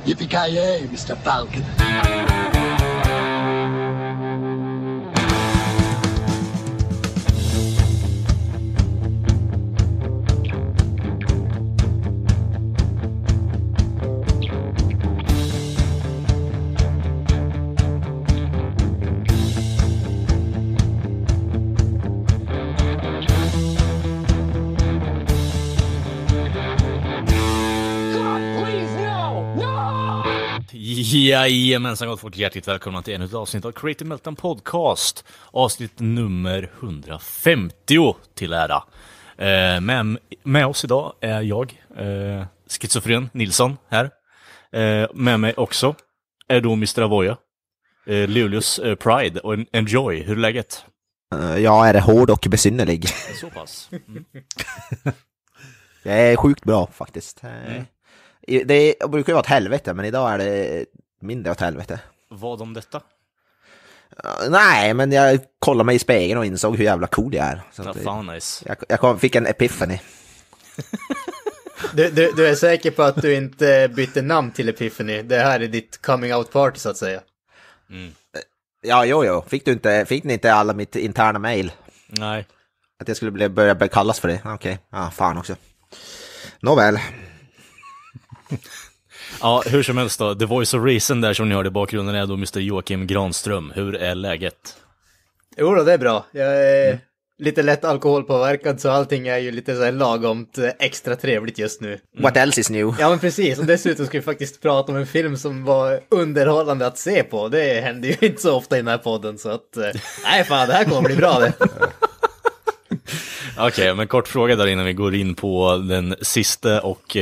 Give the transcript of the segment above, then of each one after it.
Yippee-ki-yay, Mr. Falcon. Jajamensan, gott folk, hjärtligt välkomna till ännu ett avsnitt av Creative Meltdown Podcast. Avsnitt nummer 150 till ära. Med oss idag är jag, schizofren Nilsson här. Med mig också är då Mr. Avoya, Luleås Pride och Enjoy. Hur är läget? Jag är hård och besynnerlig. Så pass. Det är sjukt bra faktiskt. Det brukar ju vara ett helvete, men idag är det mindre åt helvete. Vad om detta? Nej, men jag kollade mig i spegeln och insåg hur jävla cool jag är. Så fan nice. Jag fick en epiphany. Du är säker på att du inte bytte namn till Epiphany? Det här är ditt coming out party så att säga. Ja, jo. Fick ni inte alla mitt interna mail? Nej. Att jag skulle börja kallas för det? Okej. Ja, fan också. Nåväl. Ja, hur som helst då. The Voice of Reason där som ni hörde i bakgrunden är då Mr. Joakim Granström. Hur är läget? Jo då, det är bra. Jag är lite lätt alkoholpåverkad så allting är ju lite så här lagomt extra trevligt just nu. What else is new? Ja men precis, och dessutom ska vi faktiskt prata om en film som var underhållande att se på. Det händer ju inte så ofta i den här podden så att nej fan, det här kommer bli bra det. Okej, men kort fråga där innan vi går in på den sista och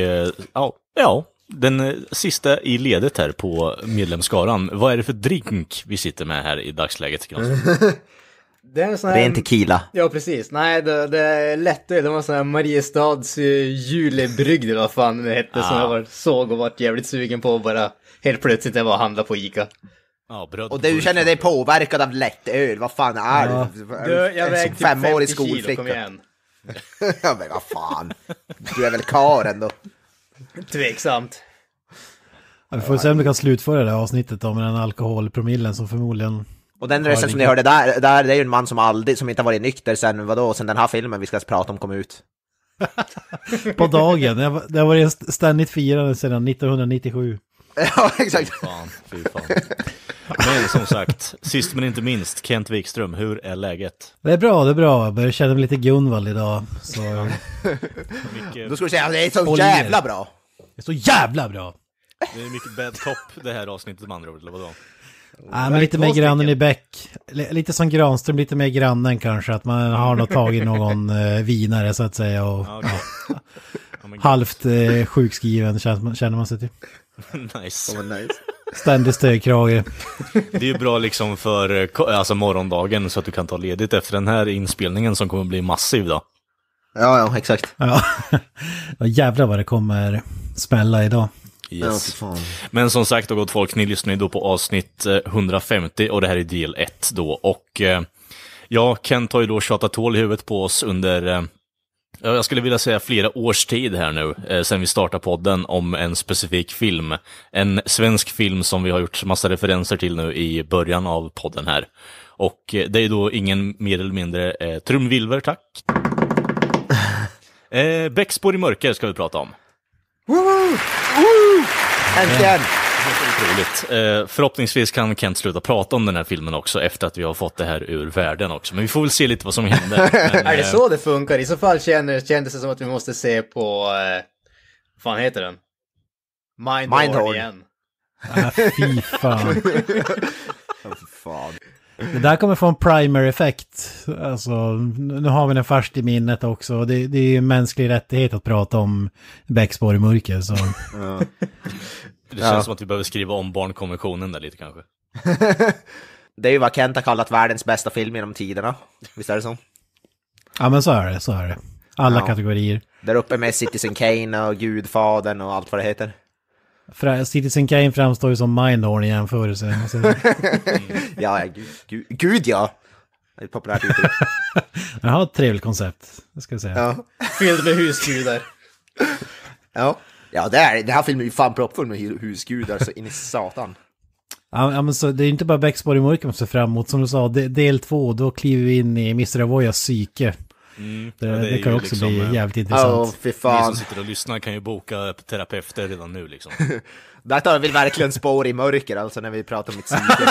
den sista i ledet här på medlemskaran. Vad är det för drink vi sitter med här i dagsläget? Det är en sån här... Det är en tequila. Ja, precis. Nej, det är lätt. Det var en sån här Mariestads julebrygd eller vad fan det hette som jag såg och varit jävligt sugen på bara helt plötsligt jag var och handla på Ica. Ja, bröd. Och du känner dig påverkad av lätt öl. Vad fan är du? Jag väger typ 50 kilo, kom igen. Ja, men vad fan. Du är väl kar ändå. Tveksamt. Ja, vi får se om vi kan slutföra det här avsnittet då, med den alkoholpromillen som förmodligen... Och den rösten som ni hörde där det är ju en man som inte har varit nykter sen den här filmen vi ska prata om kom ut. På dagen. Det har varit ständigt firande sedan 1997. Ja, exakt. Fy fan. Men som sagt, sist men inte minst, Kent Wikström, hur är läget? Det är bra. Jag börjar känna mig lite Gunvald idag. Så... Då ska du säga att det är så jävla bra. Det är så jävla bra. Det är mycket bad cop det här avsnittet med andra ord, eller vadå? Nej, men lite mer grannen i bäck. Lite som Granström, lite mer grannen kanske. Att man har nog tagit någon vinare så att säga. Och halvt sjukskriven känner man sig till. Nice. Ständig stödkrage. Det är ju bra liksom för alltså morgondagen så att du kan ta ledigt efter den här inspelningen som kommer bli massiv då. Ja, exakt. Ja, jävlar vad det kommer smälla idag. Yes. Men som sagt då, gott folk, ni lyssnar ju då på avsnitt 150 och det här är del 1 då. Och Kent har ju då tjatat hål i huvudet på oss under, jag skulle vilja säga flera års tid här nu, sen vi startade podden om en specifik film. En svensk film som vi har gjort massa referenser till nu i början av podden här. Och det är då ingen mer eller mindre trumvilver, tack. Bäckspår i mörker ska vi prata om. Äntligen! Otroligt. Förhoppningsvis kan Kent sluta prata om den här filmen också efter att vi har fått det här ur världen också. Men vi får väl se lite vad som händer. Men, är det så det funkar? I så fall kändes det som att vi måste se på... vad fan heter den? Mindhorn igen. Fy fan. Fan. Det där kommer få en primer effekt. Alltså, nu har vi den först i minnet också. Det är ju en mänsklig rättighet att prata om bäckspår i mörker. Så. Ja. Det känns som att vi behöver skriva om barnkonventionen där lite kanske. Det är ju vad Kent har kallat världens bästa film genom tiderna. Visst är det så? Ja, men så är det. Alla kategorier. Där uppe med Citizen Kane och Gudfadern och allt vad det heter. Citizen Kane framstår ju som Mindhorn i jämförelse. Ja, gud ja. Det är ett populärt uttryck. Jag har ett trevligt koncept, det ska jag säga. Ja. Fylld med husgudar. Ja. Ja, det här filmen är ju fan proppfull med husgudar så in i satan. Ja, men så det är inte bara Bäcksborg i mörker man ser fram emot. Som du sa, del 2, då kliver vi in i Mr. Avoyas psyke. Det kan också liksom, bli jävligt intressant. Fy fan. Ni som sitter och lyssnar kan ju boka terapeuter redan nu liksom. Där tar vi verkligen spår i mörker, alltså när vi pratar om mitt psyke.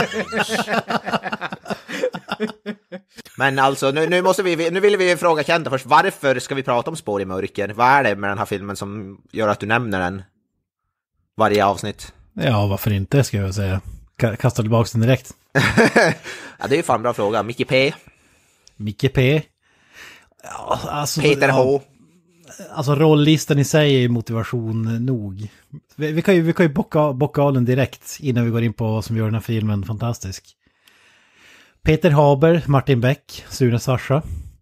Men alltså, nu vill vi fråga Kenta först. Varför ska vi prata om spår i mörker? Vad är det med den här filmen som gör att du nämner den varje avsnitt? Ja, varför inte, ska jag säga. Kasta tillbaka den direkt. Ja, det är ju fan en bra fråga. Micke P. Micke P. Ja, alltså, Peter H. Alltså rolllistan i sig är motivation nog. Vi kan ju bocka av den direkt innan vi går in på vad som gör den här filmen fantastisk. Peter Haber, Martin Beck, Sune Sarsha.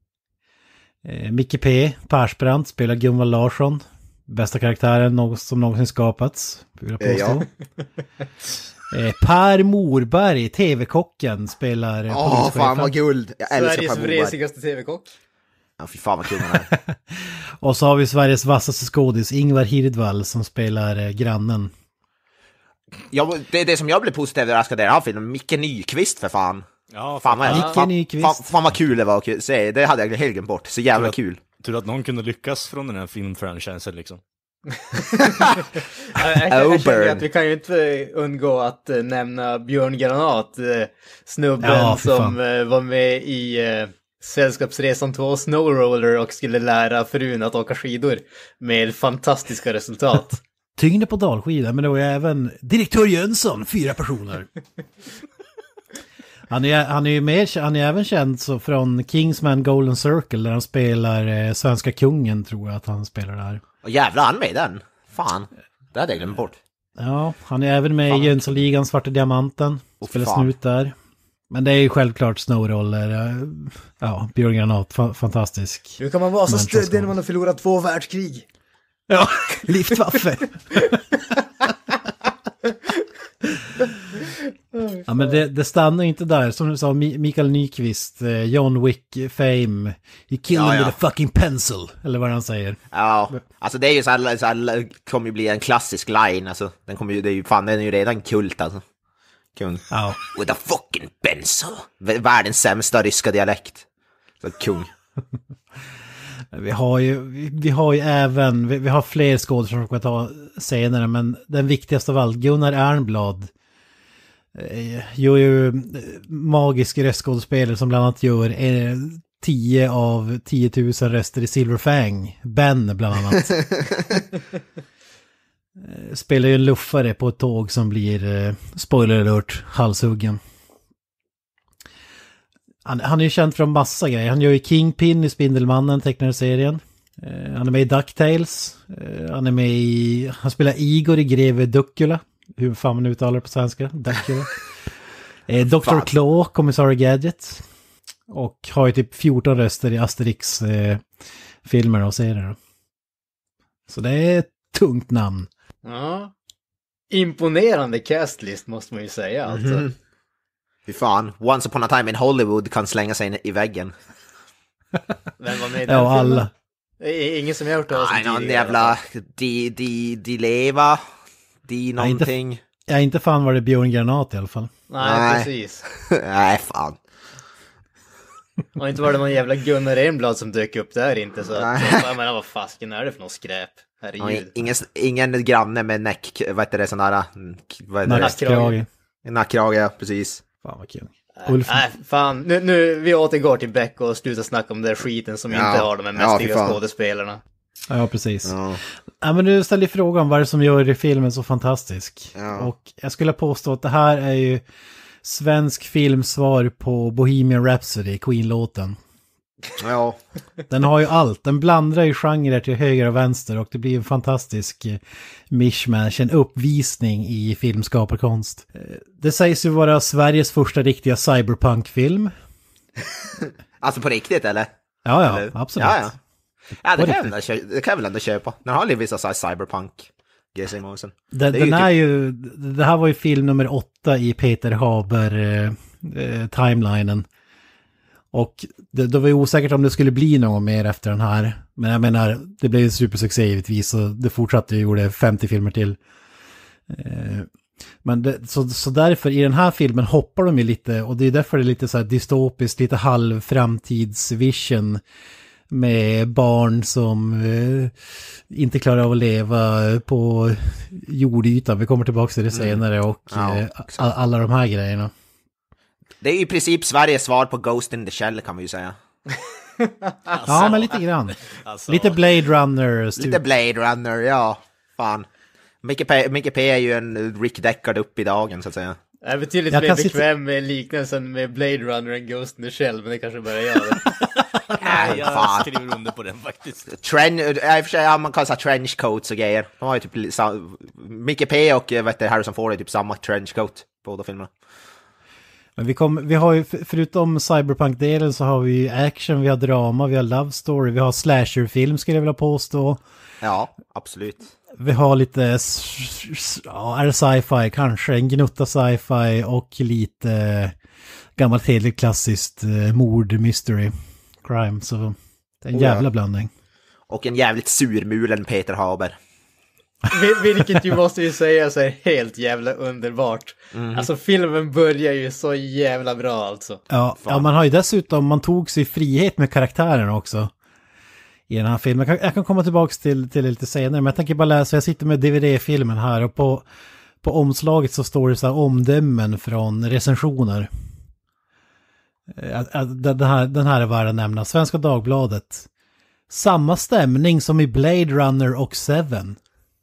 Micke P. Persbrandt spelar Gunvald Larsson. Bästa karaktären som någonsin skapats, vill jag påstå. Ja. Per Morberg, TV-kocken, spelar polischefen. Fan vad guld. Jag älskar Sveriges Per Morberg. vresigaste TV-kock. Ja, fy fan vad kul han är. Och så har vi Sveriges vassaste skådis, Ingvar Hirdwall, som spelar grannen. Ja, det som jag blev positivt överraskad i den här filmen, Micke Nyqvist för fan. Ja, fan vad kul det var att se. Det hade jag helt glömt bort. Så jävla kul. Tur att någon kunde lyckas från den här filmfranchisen liksom. jag känner att vi kan ju inte undgå att nämna Björn Granat, snubben som var med i Sällskapsresan 2 Snowroller och skulle lära frun att åka skidor med fantastiska resultat. Tyngde på dalskida, men det var ju även direktör Jönsson, 4 personer. Han är även känd så från Kingsman Golden Circle där han spelar svenska kungen, tror jag att han spelar där. Och jävlar, han med den. Fan, det hade jag glömt bort. Ja, han är även med i Jönssonligan, Svarta Diamanten. Spelar snut där. Men det är ju självklart Snowroller. Ja, Björn Granat, fantastisk. Hur kan man vara så stöddig när man har förlorat 2 världskrig? Ja, Luftwaffe. Ja, men det stannar inte där. Som du sa, Mikael Nyqvist, John Wick fame. You kill him with a fucking pencil. Eller vad han säger. Ja, alltså det är ju så här kommer ju bli en klassisk line. Alltså, den är ju redan kult alltså. Kung. Ja. With a fucking pencil. Världens sämsta ryska dialekt. Så kung. Vi har ju även, vi har fler skådespelare som vi kan ta senare, men den viktigaste av allt, Gunnar Ernblad, gör ju magisk röstskådespelare som bland annat gör 10 av 10 000 röster i Silver Fang, Ben bland annat. Spelar ju en luffare på ett tåg som blir, spoiler alert, halshuggen. Han är ju känd från massa grejer. Han gör ju Kingpin i Spindelmannen, tecknade serien. Han är med i DuckTales. Han spelar Igor i Greve Duckula. Hur fan man uttalar det på svenska? Duckula. Dr. Claw, kommissarie Gadget. Och har ju typ 14 röster i Asterix-filmer och serier. Så det är ett tungt namn. Ja. Imponerande castlist måste man ju säga. Alltså. Fy fan, Once upon a time in Hollywood kan slänga sig i väggen. Vem var med i den ja, alla. Ingen som jag har hört av. Nej, någon jävla de leva. De någonting. Inte fan var det Björn Granat i alla fall. Nej. Precis. Nej, fan. Och inte var det någon jävla Gunnar Enblad som dök upp där inte. Så att, jag menar, vad fasken är det för någon skräp? Herregud. Ingen granne med vad heter det, sån där... Nackkrage. Nackkrage, ja, precis. Fan vad kul. Nej, fan. Nu vi återgår till Beck och slutar snacka om den skiten som inte har de här mästiga skådespelarna. Ja, precis. Ja, men du ställer frågan vad det som gör filmen så fantastisk. Ja. Och jag skulle påstå att det här är ju svensk filmsvar på Bohemian Rhapsody, Queen-låten. Ja. Den har ju allt. Den blandar ju genrer till höger och vänster och det blir en fantastisk mishmash, en uppvisning i filmskaparkonst. Det sägs ju vara Sveriges första riktiga cyberpunk-film. Alltså på riktigt, eller? Ja, eller? Absolut. Ja, det kan jag väl ändå köpa. Den har ju vissa så här cyberpunk. Det här var ju film nummer 8 i Peter Haber timelinen. Och det var ju osäkert om det skulle bli någon mer efter den här. Men jag menar, det blev ju supersuccé givetvis och det fortsatte och gjorde 50 filmer till. Men så därför i den här filmen hoppar de ju lite, och det är därför det är lite så här dystopiskt, lite halvframtidsvision med barn som inte klarar av att leva på jordytan. Vi kommer tillbaka till det senare och alla de här grejerna. Det är i princip Sveriges svar på Ghost in the Shell, kan man ju säga. Alltså, ja, men lite grann. Alltså. Lite Blade Runner. Lite Blade Runner, ja. Fan. Micke P är ju en Rick Deckard upp i dagen, så att säga. Jag är betydligt mer bekväm med liknelsen med Blade Runner än Ghost in the Shell, men det kanske bara jag det. Nej, jag skriver under på den faktiskt. I och för sig, man kan säga trenchcoats och grejer. De har ju typ Micke P och Harrison Ford är typ samma trenchcoat på båda filmerna. Men vi har ju, förutom cyberpunk-delen så har vi action, vi har drama, vi har love story, vi har slasher-film skulle jag vilja påstå. Ja, absolut. Vi har lite, är det sci-fi kanske, en gnutta sci-fi och lite gammalt hederligt klassiskt mord, mystery, crime, så det är en jävla blandning. Och en jävligt surmulen Peter Haber. Vilket ju måste ju säga så är helt jävla underbart. Alltså filmen börjar ju så jävla bra alltså. Ja, man har ju dessutom, man tog sig frihet med karaktären också i den här filmen. Jag kan komma tillbaka till det lite senare, men jag tänker bara läsa, jag sitter med DVD-filmen här och på omslaget så står det så här omdömen från recensioner. Den här är värd att nämna. Svenska Dagbladet. Samma stämning som i Blade Runner och Seven.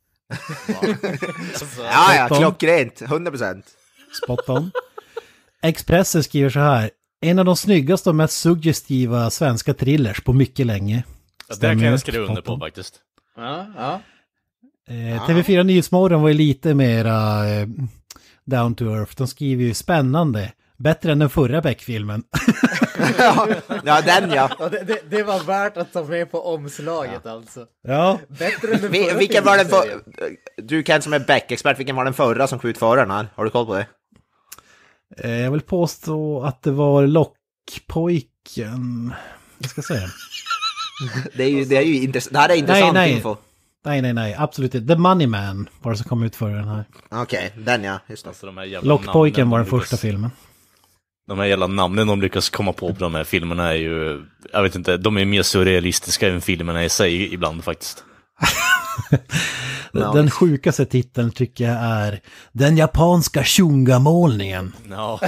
Ja, klockrent, 100%. Spot on. Expressen skriver så här: en av de snyggaste och mest suggestiva svenska thrillers på mycket länge. Det kan jag skriva under på faktiskt. Ja. TV4 Nyhetsmorgon var ju lite mera down to earth. De skriver ju spännande. Bättre än den förra Beck-filmen. Ja, den ja. Det var värt att ta med på omslaget alltså. Ja. Bättre än den förra vilken var den du kan som är Beck-expert, vilken var den förra som kom ut före den här? Har du koll på det? Jag vill påstå att det var Lockpojken. Jag ska säga. Det är ju intressant. Det här är intressant info. Nej, absolut inte. The Money Man var det som kom ut före den här. Okej, den ja, just det. Alltså, Lockpojken var den första filmen. De här jävla namnen de lyckas komma på de här filmerna är ju, jag vet inte, de är mer surrealistiska än filmerna i sig ibland faktiskt. Den sjukaste titeln tycker jag är Den japanska shunga-målningen. Ja.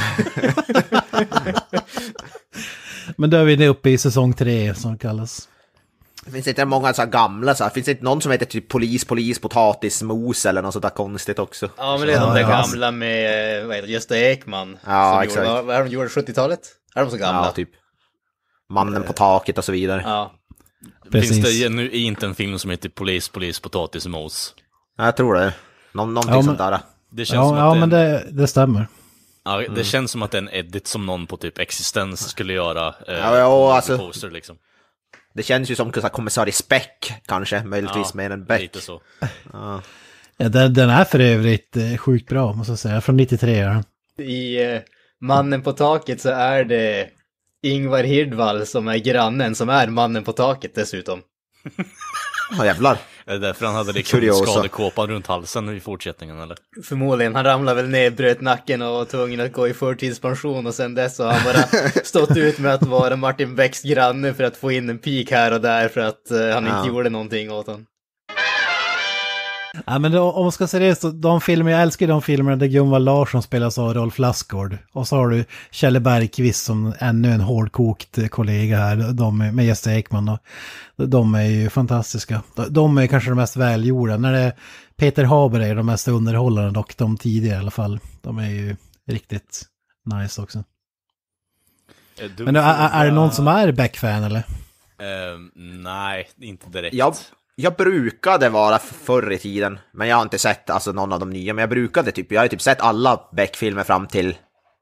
Men då är vi uppe i säsong 3 som kallas. Det finns inte många så här gamla, så här. Finns det inte någon som heter typ polis, potatismos eller något sånt där konstigt också? Ja, men det är de där gamla med, vad heter det, Gösta Ekman. Ja, exakt. Vad är de gjorde 70-talet? Är de så gamla? Ja, typ. Mannen på taket och så vidare. Ja. Finns det nu inte en film som heter Polis, potatismos? Ja, jag tror det. Någonting sånt där. Det känns som att men det stämmer. Ja, det känns som att det är en edit som någon på typ Existens skulle göra. Alltså. Poster liksom. Det känns ju som kommissarie Speck, kanske, möjligtvis mer än Beck. Lite så. Ja, den är för övrigt sjukt bra, måste jag säga, från 93. I Mannen på taket så är det Ingvar Hirdwall som är grannen, som är mannen på taket dessutom. Ja, jävlar. Är det därför han hade liksom skadekåpan runt halsen i fortsättningen, eller? Förmodligen, han ramlade väl ner, bröt nacken och var tvungen att gå i förtidspension, och sen dess har han bara stått ut med att vara Martin Becks granne för att få in en pik här och där för att han inte gjorde någonting åt honom. Ja, men då, om man ska säga det, så jag älskar de filmerna där Gunvald Larsson spelas av Rolf Lassgård. Och så har du Kjelle Bergqvist som ännu en hårdkokt kollega här, de med Gösta Ekman. De är ju fantastiska. De är kanske de mest välgjorda. När det är Peter Haber är de mest underhållande, dock de tidigare i alla fall. De är ju riktigt nice också. Men är det någon som är Beck-fan eller? Nej, inte direkt. Jag brukade vara förr i tiden, men jag har inte sett alltså någon av de nya, men jag har typ sett alla Beck-filmer fram till,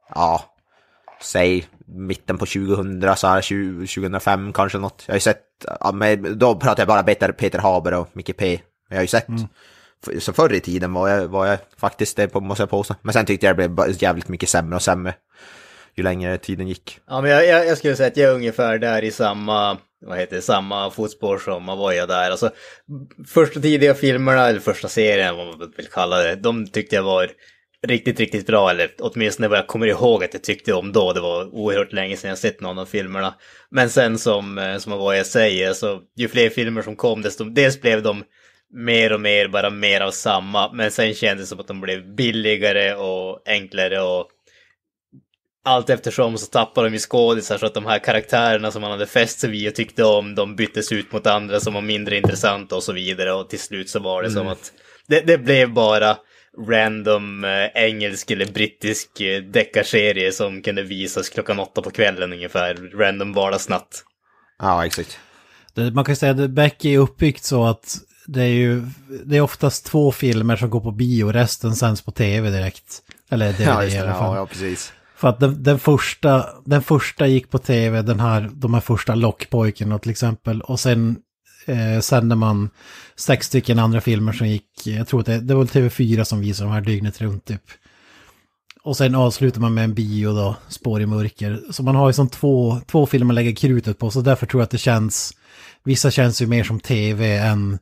säg mitten på 2000, så här 2005 kanske något. Jag har ju sett, då pratar jag bara Peter Haber och Micke P. Jag har ju sett, så förr i tiden var jag faktiskt det, måste jag påstå. Men sen tyckte jag det blev jävligt mycket sämre och sämre ju längre tiden gick. Ja, men jag skulle säga att jag är ungefär där i samma fotspår som Avoya där. Alltså, första tidiga filmerna, eller första serien, vad man vill kalla det, de tyckte jag var riktigt, riktigt bra. Eller åtminstone vad jag kommer ihåg att jag tyckte om då. Det var oerhört länge sedan jag sett någon av filmerna. Men sen som Avoya säger, så ju fler filmer som kom, desto dels blev de mer och mer, bara mer av samma. Men sen kändes det som att de blev billigare och enklare och allt eftersom så tappade de i skådisar, så att de här karaktärerna som man hade fäst sig vid och tyckte om, de byttes ut mot andra som var mindre intressanta och så vidare. Och till slut så var det som att det blev bara random engelsk eller brittisk deckarserie som kunde visas 8 på kvällen ungefär. Random vardagsnatt. Ja, exakt. Man kan säga att Beck är uppbyggt så att det är oftast 2 filmer som går på bio, resten sänds på tv direkt. Eller DVD i alla fall. Ja, precis. För att den första gick på tv, de här första Lockpojken till exempel. Och sen sände man 6 stycken andra filmer som gick, jag tror att det var TV4 som visade de här dygnet runt typ. Och sen avslutar man med en bio då, Spår i mörker. Så man har ju som två filmer att lägga krutet på, så därför tror jag att vissa känns ju mer som tv än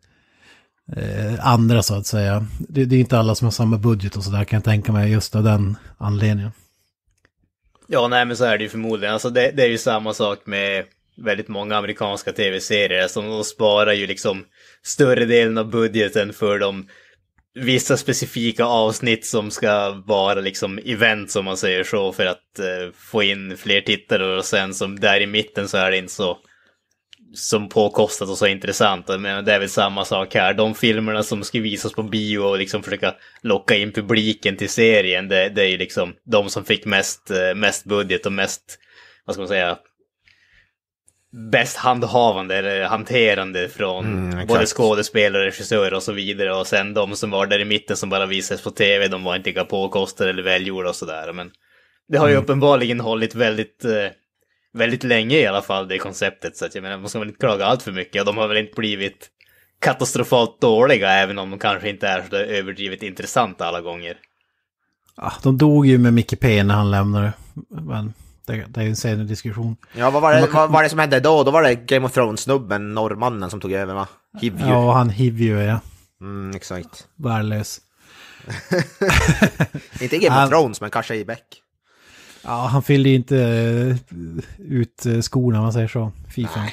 andra så att säga. Det är inte alla som har samma budget och sådär, kan jag tänka mig, just av den anledningen. Ja, nej, men så är det ju förmodligen. Alltså det är ju samma sak med väldigt många amerikanska tv-serier. Som de sparar ju liksom större delen av budgeten för de vissa specifika avsnitt som ska vara liksom event, som man säger så, för att få in fler tittare. Och sen som där i mitten så är det inte så som påkostat och så intressant. Men det är väl samma sak här. De filmerna som ska visas på bio och liksom försöka locka in publiken till serien, det är ju liksom de som fick mest budget och mest, vad ska man säga, bäst handhavande eller hanterande från både skådespelare, regissörer och så vidare. Och sen de som var där i mitten som bara visades på tv, de var inte lika påkostade eller välgjorda och sådär. Men det har ju uppenbarligen hållit väldigt länge i alla fall, det konceptet. Så att jag menar, man ska väl inte klaga allt för mycket. Och de har väl inte blivit katastrofalt dåliga, även om de kanske inte är så överdrivet intressanta alla gånger. Ja, de dog ju med Mickey P när han lämnade. Men det är ju en senare diskussion. Ja, vad var det som hände då? Då var det Game of Thrones-snubben, norrmannen, som tog över, va? Hivju. Ja, han Hivju, ja. Exakt. Värdelös. Inte Game of Thrones, men kanske i Beck. Ja, han fyllde ju inte ut skorna, om man säger så. FIFA.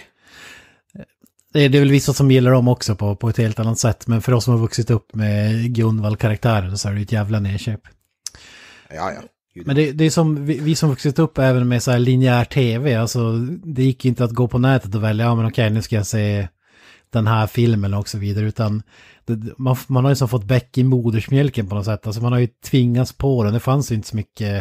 Det är väl vissa som gillar dem också på ett helt annat sätt. Men för oss som har vuxit upp med Gunvald-karaktären så är det ett jävla nedköp. Ja. Men det är som vi som vuxit upp även med så här linjär tv. Alltså, det gick inte att gå på nätet och välja, ja men okej, nu ska jag se den här filmen och så vidare. Utan man har ju som fått bäck i modersmjölken på något sätt. Alltså man har ju tvingats på den. Det fanns ju inte så mycket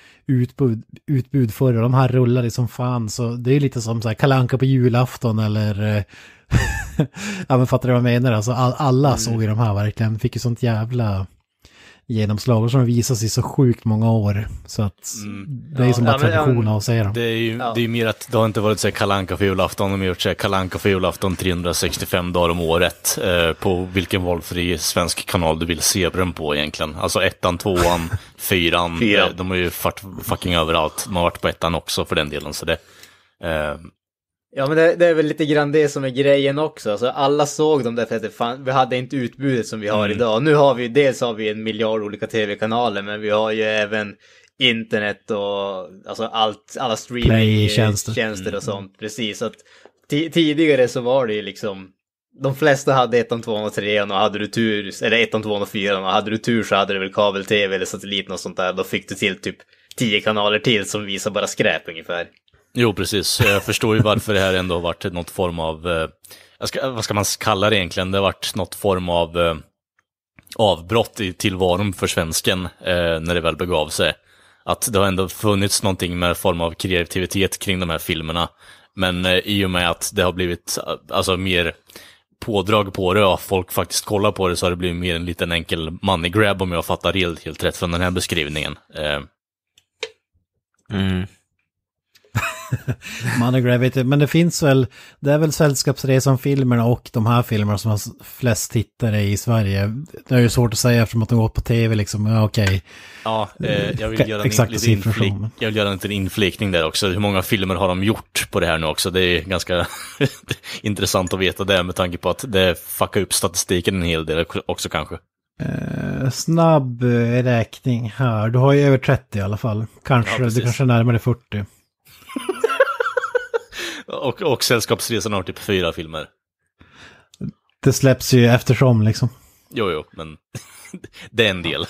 utbud förr. De här rullade som fan. Så det är lite som så här Kalle Anka på julafton eller ja, men fattar du vad jag menar? Alltså alla såg ju de här verkligen. Fick ju sånt jävla genomslag som visas i så sjukt många år. Så att det är som bara tradition att säga dem. Det är ju mer att det har inte varit så här Kalle Anka för julafton. De har gjort så här Kalle Anka för julafton 365 dagar om året. På vilken valfri svensk kanal du vill se den på egentligen. Alltså 1:an, 2:an, 4:an. De har ju fucking överallt. De har varit på 1:an också för den delen. Så det... Ja, men det är väl lite grann det som är grejen också. Alltså, alla såg dem därför att vi hade inte utbudet som vi har idag. Nu har vi, en miljard olika tv-kanaler, men vi har ju även internet och alltså alla streaming-tjänster och sånt. Precis, så att tidigare så var det ju liksom, de flesta hade 1:an, 2:an och 3:an och hade du tur, eller 1:an, 2:an och 4:an, och hade du tur så hade du väl kabel-tv eller satellit och sånt där. Då fick du till typ 10 kanaler till som visar bara skräp ungefär. Jo, precis. Jag förstår ju varför det här ändå har varit något form av... vad ska man kalla det egentligen? Det har varit något form av avbrott i tillvaron för svensken när det väl begav sig. Att det har ändå funnits någonting med form av kreativitet kring de här filmerna. Men i och med att det har blivit alltså mer pådrag på det och folk faktiskt kollar på det, så har det blivit mer en liten enkel money grab, om jag fattar helt rätt från den här beskrivningen. Money Grab vet jag, men det finns väl, det är väl Sällskapsresan-filmerna och de här filmerna som har flest tittare i Sverige. Det är ju svårt att säga eftersom att de går på tv liksom, ja, okej. Ja, jag vill göra en liten inflikning där också. Hur många filmer har de gjort på det här nu också? Det är ganska intressant att veta det med tanke på att det fuckar upp statistiken en hel del också kanske. Snabb räkning här. Du har ju över 30 i alla fall. Kanske, du kanske är närmare 40. och Sällskapsresan har typ 4 filmer. Det släpps ju eftersom liksom. Jo, men det är en del.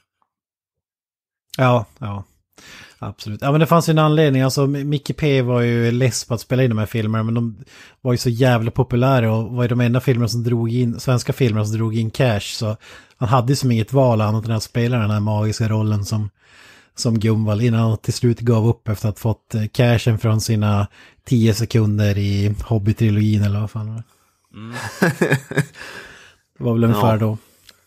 Ja. Absolut. Ja, men det fanns ju en anledning. Alltså, Mickey P var ju less på att spela in de här filmerna, men de var ju så jävla populära och var ju de enda filmerna som drog in, svenska filmer som drog in cash. Så han hade ju som inget val annat än att spela den här magiska rollen som Gunvald innan han till slut gav upp efter att ha fått cashen från sina 10 sekunder i Hobbit-trilogin eller vad fan var det. Det var väl ungefär då.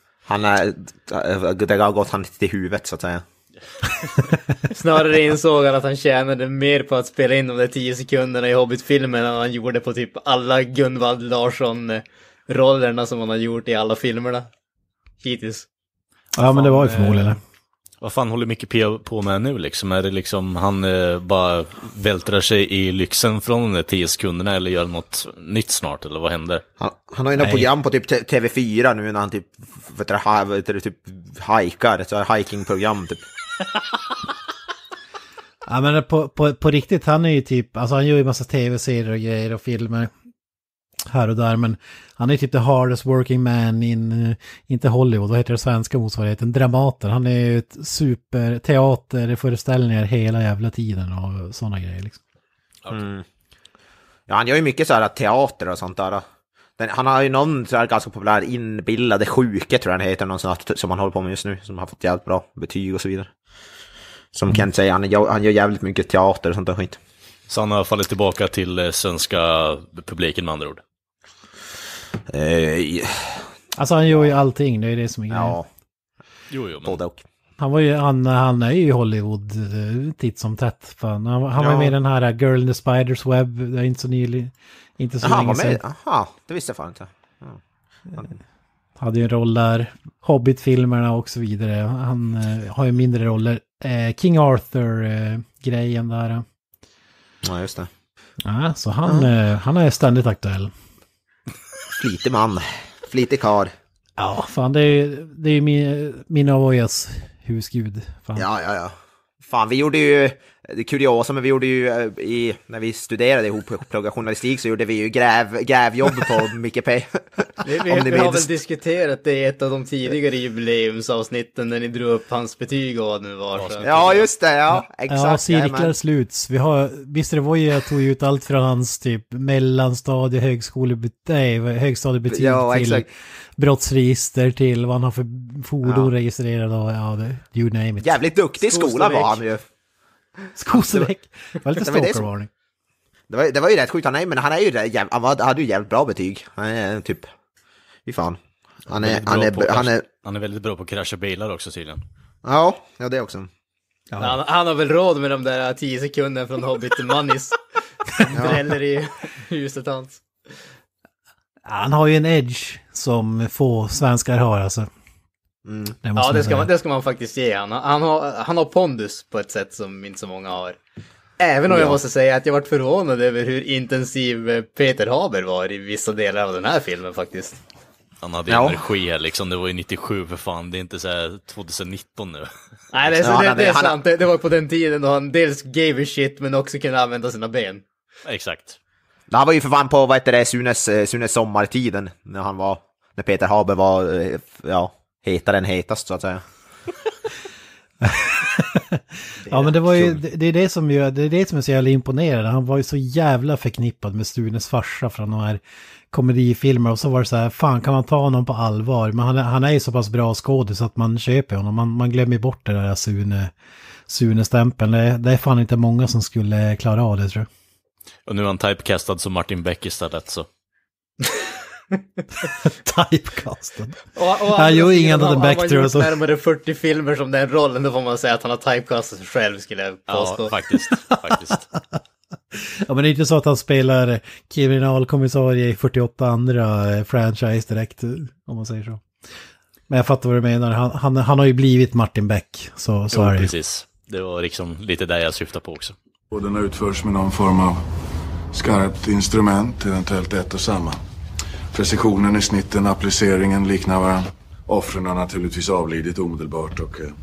Det har gått han till huvudet så att säga. Snarare insåg han att han tjänade mer på att spela in de där 10 sekunderna i Hobbit-filmen än han gjorde på typ alla Gunvald Larsson-rollerna som han har gjort i alla filmerna hittills. Ja, men det var ju förmodligen. Vad fan håller Micke P på med nu liksom? Är det liksom han bara vältrar sig i lyxen från de där 10 sekunderna eller gör något nytt snart eller vad händer? Han har ju något program på typ TV4 nu när han typ hajkar, så hikingprogram typ. Ja, men på riktigt, han är ju typ, alltså han gör ju massa tv-serier och grejer och filmer här och där, men han är typ the hardest working man in, inte Hollywood, vad heter det svenska motsvarigheten, Dramaten. Han är ju ett superteaterföreställningar hela jävla tiden och sådana grejer liksom. Ja, han gör ju mycket så här teater och sånt där. Han har ju någon så här ganska populär Inbillade sjuke tror jag han heter, någon sån här, som han håller på med just nu, som har fått jävligt bra betyg och så vidare. Som Kent säger, han gör jävligt mycket teater och sånt där skit. Så han har fallit tillbaka till svenska publiken med andra ord. Alltså han gör ju allting, det är det som är grejen. Ja. Jo, men... Både och. Han är ju i Hollywood titt som tätt. Han var med i den här Girl in the Spider's Web, det är inte så nylig. Inte så länge sedan. Jaha, det visste jag fan inte. Ja. Hade ju en roll där. Hobbit-filmerna och så vidare. Han har ju mindre roller. King Arthur-grejen där. Ja, just det. Ja, så han är ständigt aktuell. Flitig man. Flitig karl. Ja, fan det är min Avoyas husgud. Fan. Ja. Fan, vi gjorde ju kuriosa, men vi gjorde ju när vi studerade ihop på journalistik så gjorde vi ju grävjobb på Micke P. Vi har väl diskuterat det i ett av de tidigare jubileumsavsnitten när ni drog upp hans betyg och vad det nu var. Så. Ja, just det, ja. Exakt. Ja, cirklar sluts. Mr. Voya tog ut allt från hans typ mellanstadie, högstadiebetyg till brottsregister till vad han har för fordon registrerade och you name it. Jävligt duktig i skolan var han ju. Skosväck. Det var lite stalkervarning. Det var ju rätt sjukt. Han är ju han hade ju jävligt bra betyg. Han är typ... Fy fan. Han är väldigt bra på att krascha bilar också tydligen. Ja, det också. Ja. Han har väl råd med de där 10 sekunderna från Hobbit till Manis. Dräller i huset hans. Han har ju en edge som få svenskar har alltså. Ja, det ska man faktiskt ge han. Han har pondus på ett sätt som inte så många har. Även om jag måste säga att jag varit förvånad över hur intensiv Peter Haber var i vissa delar av den här filmen faktiskt. Han hade energi här liksom, det var ju 97 för fan, det är inte så här 2019 nu. Nej, det är sant, det var på den tiden då han dels gave a shit men också kunde använda sina ben. Exakt. Det här var ju för fan på, Sunes sommartiden, när Peter Haber var, hetare än hetast så att säga. Ja, men det var ju det är det som är så jävla imponerande. Han var ju så jävla förknippad med Stunes farsa från de här komedifilmer och så var det så här, fan kan man ta honom på allvar? Men han är ju så pass bra skådis att man köper honom. Man glömmer bort det där Sune-stämpeln. Det är fan inte många som skulle klara av det, tror jag. Och nu är han typecastad som Martin Beck istället så. Typecastad. Han gör ingen av den Beck, tror jag. Närmare 40 filmer som den rollen, då får man säga att han har typecastat sig själv, skulle jag påstå. Ja, faktiskt. Ja, men det är inte så att han spelar kriminalkommissarie i 48 andra franchise direkt, om man säger så. Men jag fattar vad du menar. Han har ju blivit Martin Beck, så är det. Precis. Det var liksom lite där jag syftade på också. Och den utförs med någon form av skarpt instrument, eventuellt ett och samma. Precisionen i snitten, appliceringen liknar varandra. Offren har naturligtvis avlidit omedelbart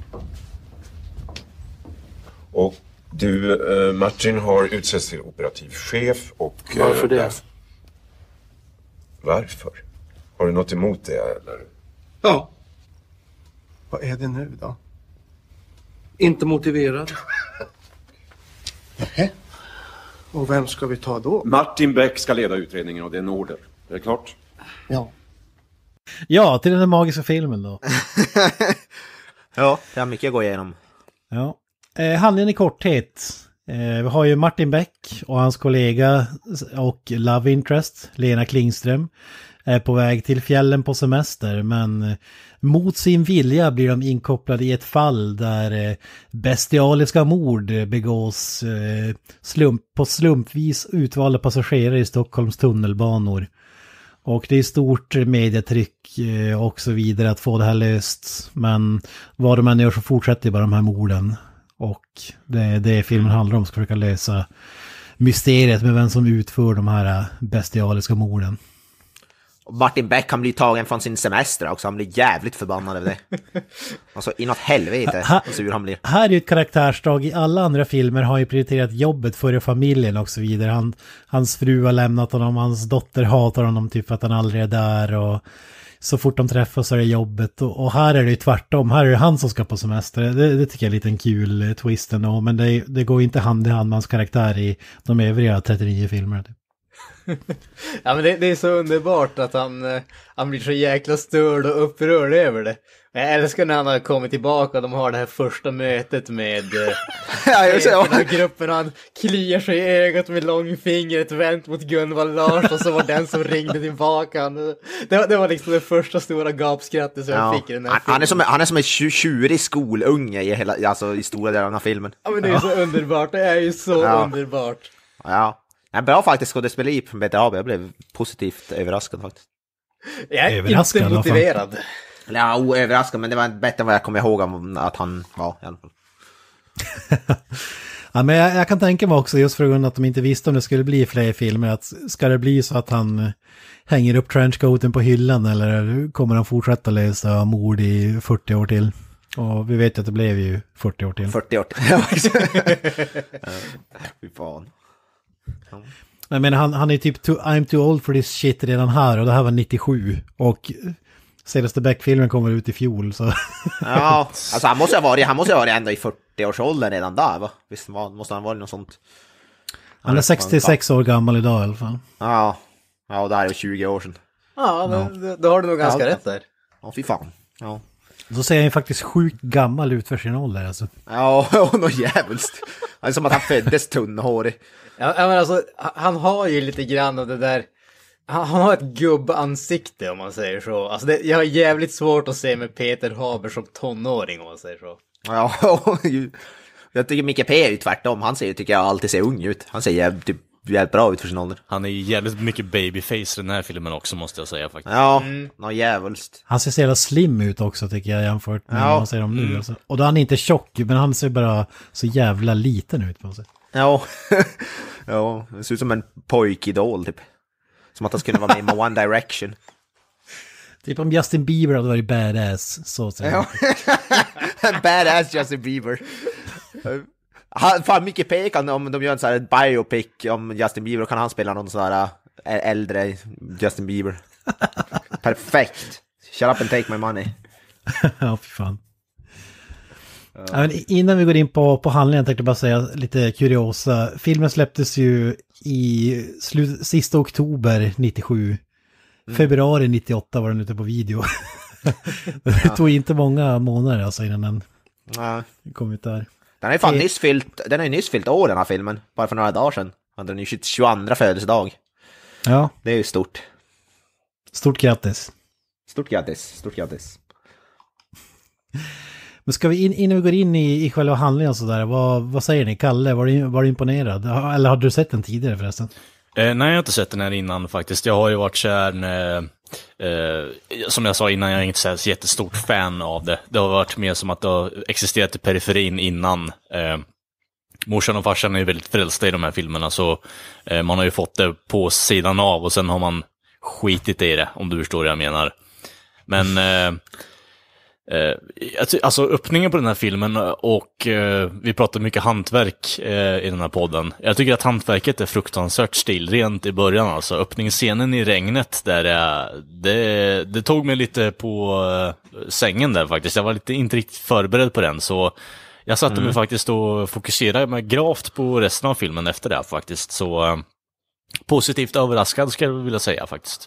och du, Martin har utsetts till operativ chef och... Varför det? Varför? Har du något emot det, eller? Ja. Vad är det nu då? Inte motiverad. Nej. Och vem ska vi ta då? Martin Beck ska leda utredningen och det är en order. Är det klart? Ja. Ja, till den här magiska filmen då. Ja, det har mycket att gå igenom. Ja. Handlingen i korthet. Vi har ju Martin Beck och hans kollega och love interest, Lena Klingström, är på väg till fjällen på semester, men mot sin vilja blir de inkopplade i ett fall där bestialiska mord begås på slumpvis utvalda passagerare i Stockholms tunnelbanor. Och det är stort medietryck och så vidare att få det här löst, men vad de än gör så fortsätter bara de här morden. Och det filmen handlar om, ska försöka lösa mysteriet med vem som utför de här bestialiska morden. Och Martin Beck kan bli tagen från sin semester också. Han blir jävligt förbannad över det. Alltså inåt helvete så sur han blir. Här är ju ett karaktärsdrag. I alla andra filmer har ju prioriterat jobbet före familjen och så vidare. Hans fru har lämnat honom, hans dotter hatar honom typ för att han aldrig är där, och så fort de träffas så är det jobbet. Och här är det ju tvärtom. Här är det han som ska på semester. Det tycker jag är lite en kul twist ändå. Men det går inte hand i hand med hans karaktär i de övriga 39 filmerna. Ja, men det är så underbart att han blir så jäkla störd och upprörd över det. Jag älskar när han har kommit tillbaka och de har det här första mötet med gruppen, och han kliar sig i ögat med långfingret vänt mot Gunvald Lars, och så var den som ringde tillbaka. Det var liksom det första stora gapskrattet som jag fick i den här filmen. Han är som en tjurig skolunge i stora delar av filmen. Ja, men det är så underbart. Det är ju så underbart. Ja. Bra faktiskt skådespeleri från BTAB. Jag blev positivt överraskad faktiskt. Jag är inte motiverad. Ja, överraskad, men det var bättre än vad jag kommer ihåg om att han var i alla fall. Ja, men jag kan tänka mig också, just för grund att de inte visste om det skulle bli fler filmer, att ska det bli så att han hänger upp trenchcoaten på hyllan, eller kommer han fortsätta läsa mord i 40 år till? Och vi vet att det blev ju 40 år till. 40 år till. Fy fan. Jag menar, han är typ I'm too old for this shit redan här, och det här var 97, och senaste Beck-filmen kommer ut i fjol, så... Ja, alltså han måste ha varit ändå i 40-årsåldern redan där, va? Visst måste han vara något sånt. Han är 66 år gammal idag i alla fall. Ja, och det här är 20 år sedan. Ja, då har du nog ganska rätt där. Ja, fy fan. Ja. Då ser han ju faktiskt sjukt gammal ut för sin ålder, alltså. Ja, något jävligt. Det är som att han föddes tunnhårig. Ja, men alltså, han har ju lite grann av det där... Han har ett gubbansikte, om man säger så. Alltså jag har jävligt svårt att se med Peter Haber som tonåring, om man säger så. Ja, jag tycker Micke P är ju tvärtom. Han tycker jag alltid ser ung ut. Han ser jävligt bra ut för sin ålder. Han är jävligt mycket babyface i den här filmen också, måste jag säga faktiskt. Ja, något jävligt. Han ser så jävla slim ut också, tycker jag, jämfört med vad man ser om nu. Alltså. Och då är han inte tjock, men han ser bara så jävla liten ut på sig. Ja, ja, det ser ut som en pojkidol typ. Som att han skulle vara med i One Direction. Typ om Justin Bieber hade varit badass, så att säga. Badass Justin Bieber. Fan, mycket pekan om de gör en sån här biopic om Justin Bieber, kan han spela någon sån här äldre Justin Bieber. Perfekt. Shut up and take my money. Ja, för fan. Ja, men innan vi går in på handlingen tänkte jag bara säga lite kuriosa. Filmen släpptes ju i sista oktober 97. Februari 98 var den ute på video. Det tog inte många månader alltså innan den kom ut där. Den är fan nyss fyllt år, den här filmen. Bara för några dagar sedan. Den är ju 22 födelsedag. Ja. Det är ju stort. Stort grattis. Stort grattis. Men ska vi innan vi går in i själva handlingen och sådär, vad säger ni? Kalle, var du imponerad? Eller har du sett den tidigare förresten? Nej, jag har inte sett den här innan faktiskt. Jag har ju varit som jag sa innan, jag är inte så jättestort fan av det. Det har varit mer som att det har existerat i periferin innan. Morsan och farsan är ju väldigt förälskade i de här filmerna, så man har ju fått det på sidan av och sen har man skitit i det, om du förstår vad jag menar. Men alltså öppningen på den här filmen, och vi pratar mycket hantverk i den här podden. Jag tycker att hantverket är fruktansvärt stilrent i början. Alltså öppningsscenen i regnet där det tog mig lite på sängen där faktiskt. Jag var inte riktigt förberedd på den, så jag satte mig faktiskt och fokuserade mig gravt på resten av filmen efter det faktiskt. Så positivt överraskad ska jag vilja säga faktiskt.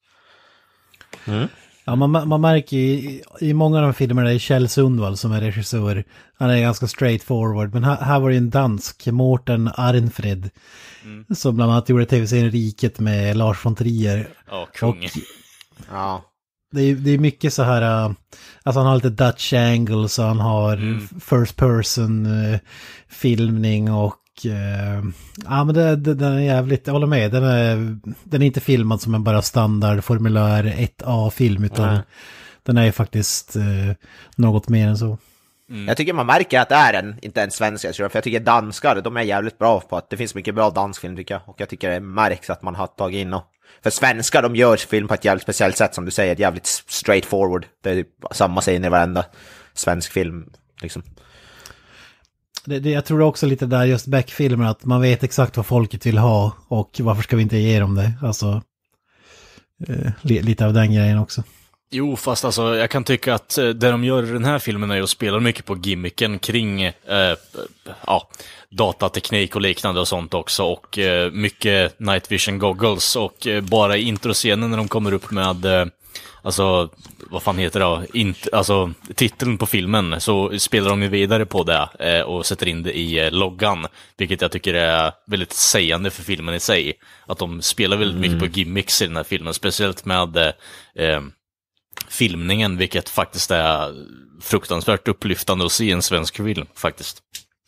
Ja, man märker i många av de filmerna, det är Kjell Sundvall som är regissör. Han är ganska straightforward, men här var det en dansk, Morten Arnfred, som bland annat gjorde tv-serien Riket med Lars von Trier. Ja, kung. Ja. Det är mycket så här, alltså han har lite Dutch angles och han har first person filmning och ja, men den är jävligt, jag håller med, den är inte filmad som en bara standard formulär 1A-film, utan den är ju faktiskt något mer än så. Jag tycker man märker att det är inte en svensk, för jag tycker danskar, de är jävligt bra på att det finns mycket bra dansk film tycker jag, och jag tycker det märks att man har tagit in för svenskar, de gör film på ett jävligt speciellt sätt, som du säger, jävligt straightforward. Det är typ samma scen i varenda svensk film liksom. Jag tror också lite där just Beck-filmer, att man vet exakt vad folket vill ha och varför ska vi inte ge dem det. Alltså lite av den grejen också. Jo, fast alltså jag kan tycka att det de gör i den här filmen är att spela mycket på gimmicken kring datateknik och liknande och sånt också, och mycket night vision goggles, och bara i introscenen när de kommer upp med alltså, vad fan heter det? Alltså, titeln på filmen, så spelar de ju vidare på det och sätter in det i loggan, vilket jag tycker är väldigt sägande för filmen i sig. Att de spelar väldigt mycket på gimmicks i den här filmen, speciellt med filmningen, vilket faktiskt är fruktansvärt upplyftande att se i en svensk film, faktiskt.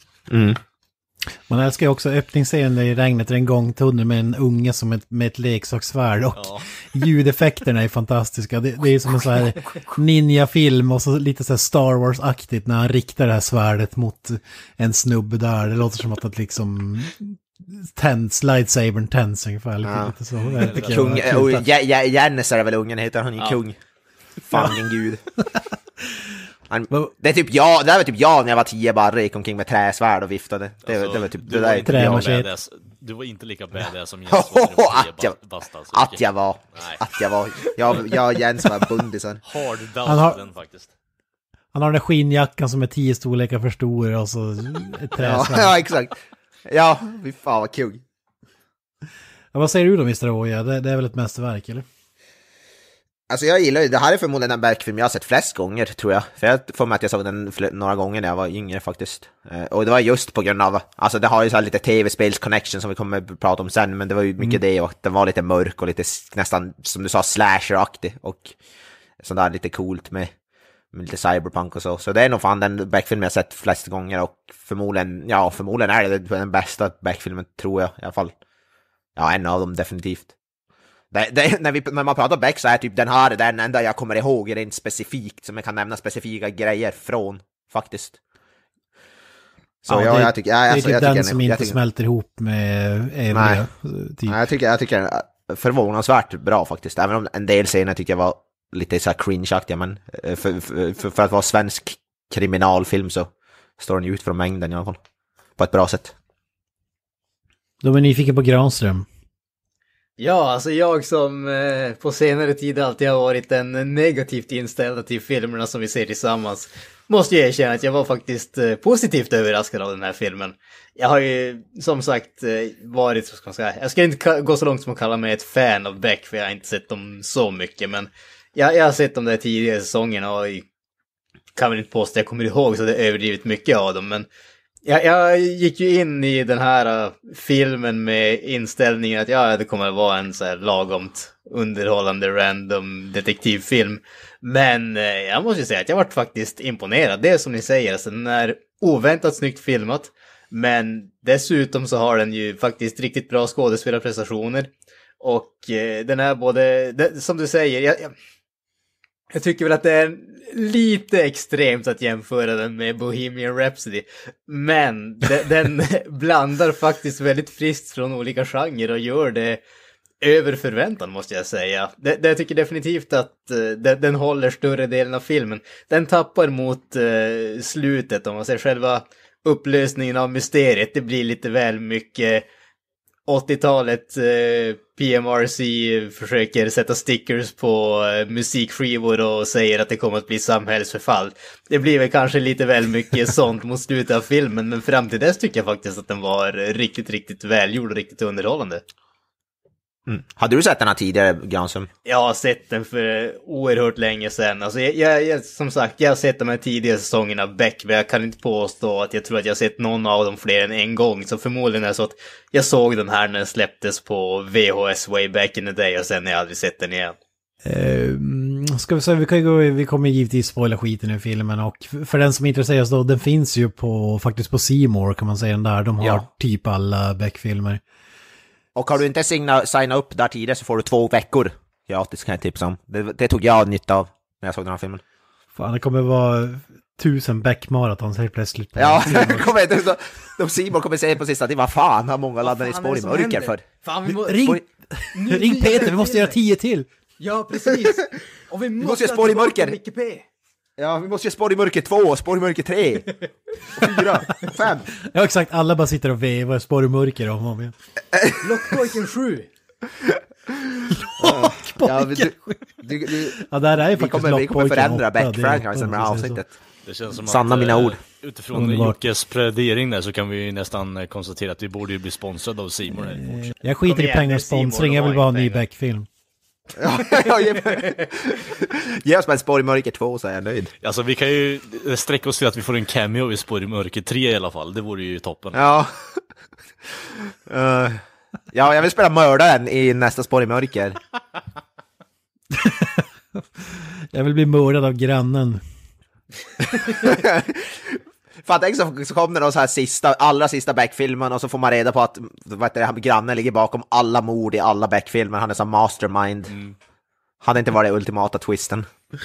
Man älskar ju också öppningsscenen i regnet, en gångtunnel med en unge som med ett leksaksvärd, och ljudeffekterna är fantastiska. Det är som en sån här ninja-film och så lite så här Star Wars-aktigt när han riktar det här svärdet mot en snubbe där. Det låter som att det liksom lightsabern tänds ungefär. Lite så. Kung, Jannes är väl ungen, heter han ju kung. Fan min gud. Det är typ jag, det var typ jag när jag var 10 bara gick omkring med träsvärd och viftade. Det var typ det där. Du var inte lika badass som Jens. Att jag var. Jag och Jens var bundisen. Hard faktiskt. Han har den skinnjackan som är 10 storlekar för stor och så ett träsvärd. Ja, exakt. Ja, vi fan vad kul. Vad säger du då, Mr. Oja? Det är väl ett mästerverk, eller? Alltså jag gillar ju, det här är förmodligen en Beck-film jag har sett flest gånger, tror jag. För jag får mig att jag såg den några gånger när jag var yngre faktiskt. Och det var just på grund av, alltså det har ju så här lite tv-spels-connection som vi kommer att prata om sen, men det var ju mycket det, och den var lite mörk och lite nästan, som du sa, slasher-aktig. Och sånt där lite coolt med lite cyberpunk och så. Så det är nog fan den Beck-film jag sett flest gånger, och förmodligen är det den bästa Beck-filmen, tror jag i alla fall. Ja, en av dem definitivt. När man pratar Beck så är typ den här den enda jag kommer ihåg rent specifikt, som jag kan nämna specifika grejer från faktiskt. Så ja, jag tycker, det är typ den som inte smälter ihop med övriga. Typ. Jag tycker den är förvånansvärt bra faktiskt, även om en del scener tycker jag var lite så här cringe-aktiga, men för att vara svensk kriminalfilm så står den ut från mängden i alla fall på ett bra sätt. Då är nyfiken på Granström. Ja, alltså jag som på senare tid alltid har varit en negativt inställd till filmerna som vi ser tillsammans, måste jag erkänna att jag var faktiskt positivt överraskad av den här filmen. Jag har ju som sagt varit, vad ska man säga, jag ska inte gå så långt som att kalla mig ett fan av Beck, för jag har inte sett dem så mycket, men jag har sett dem där tidigare säsongerna och kan väl inte påstå att jag kommer ihåg så det är överdrivet mycket av dem, men jag gick ju in i den här filmen med inställningen att det kommer att vara en så här lagomt underhållande random detektivfilm. Men jag måste säga att jag varit faktiskt imponerad. Det är som ni säger, alltså, den är oväntat snyggt filmat. Men dessutom så har den ju faktiskt riktigt bra skådespelarprestationer. Och den är både, som du säger, jag tycker väl att det är lite extremt att jämföra den med Bohemian Rhapsody. Men den blandar faktiskt väldigt friskt från olika genrer och gör det över förväntan, måste jag säga. Jag tycker definitivt att den håller större delen av filmen. Den tappar mot slutet, om man säger själva upplösningen av mysteriet. Det blir lite väl mycket 80-talet. PMRC försöker sätta stickers på musikskivor och säger att det kommer att bli samhällsförfall. Det blir väl kanske lite väl mycket sånt mot slutet av filmen, men fram till dess tycker jag faktiskt att den var riktigt, riktigt välgjord och riktigt underhållande. Hade du sett den här tidigare, Granström? Jag har sett den för oerhört länge sedan. Alltså jag som sagt, jag har sett de här tidigare säsongerna av Beck, men jag kan inte påstå att jag tror att jag har sett någon av dem fler än en gång. Så förmodligen är det så att jag såg den här när den släpptes på VHS way back in the day och sen har jag aldrig sett den igen. Ska vi säga, vi kommer givetvis spoila skiten i filmen, och för den som är intresserad då, den finns ju faktiskt på C More, kan man säga, den där. De har typ alla Beck-filmer. Och har du inte signat upp där tidigare så får du 2 veckor gratis, kan jag tipsa om. Det tog jag nytta av när jag såg den här filmen. Fan, det kommer vara 1000 Beck-maraton helt plötsligt. Ja, de Simon kommer säga på sista tid, vad fan har många laddat i spår i mörker för? Fan, ring Peter, vi måste göra 10 till. Ja, precis. Och vi måste göra spår i mörker. Ja, vi måste göra spår i mörker 2, spår i mörker 3, 4, 5. Ja, exakt. Alla bara sitter och vevar spår i mörker om och om igen. Lockpojken 7. Lockpojken 7. Ja, där är ju faktiskt Lockpojken 8. Vi kommer förändra Beck-franchisen med avsnittet. Det känns som sanna mina ord. Utifrån Jockes predering där så kan vi nästan konstatera att vi borde ju bli sponsrade av C More. Jag skiter i pengarsponsring, jag vill bara ha en ny Beck-film. Ge oss bara en spår i mörker 2 så är jag nöjd. Alltså vi kan ju sträcka oss till att vi får en cameo i spår i mörker 3 i alla fall. Det vore ju toppen. Ja. Ja, jag vill spela mördaren i nästa spår i mörker. Jag vill bli mördad av grannen. För att så kom det någon så här allra sista Beck-filmen och så får man reda på att grannen ligger bakom alla mord i alla Beck-filmer. Han är som mastermind. Hade inte varit ultimata twisten.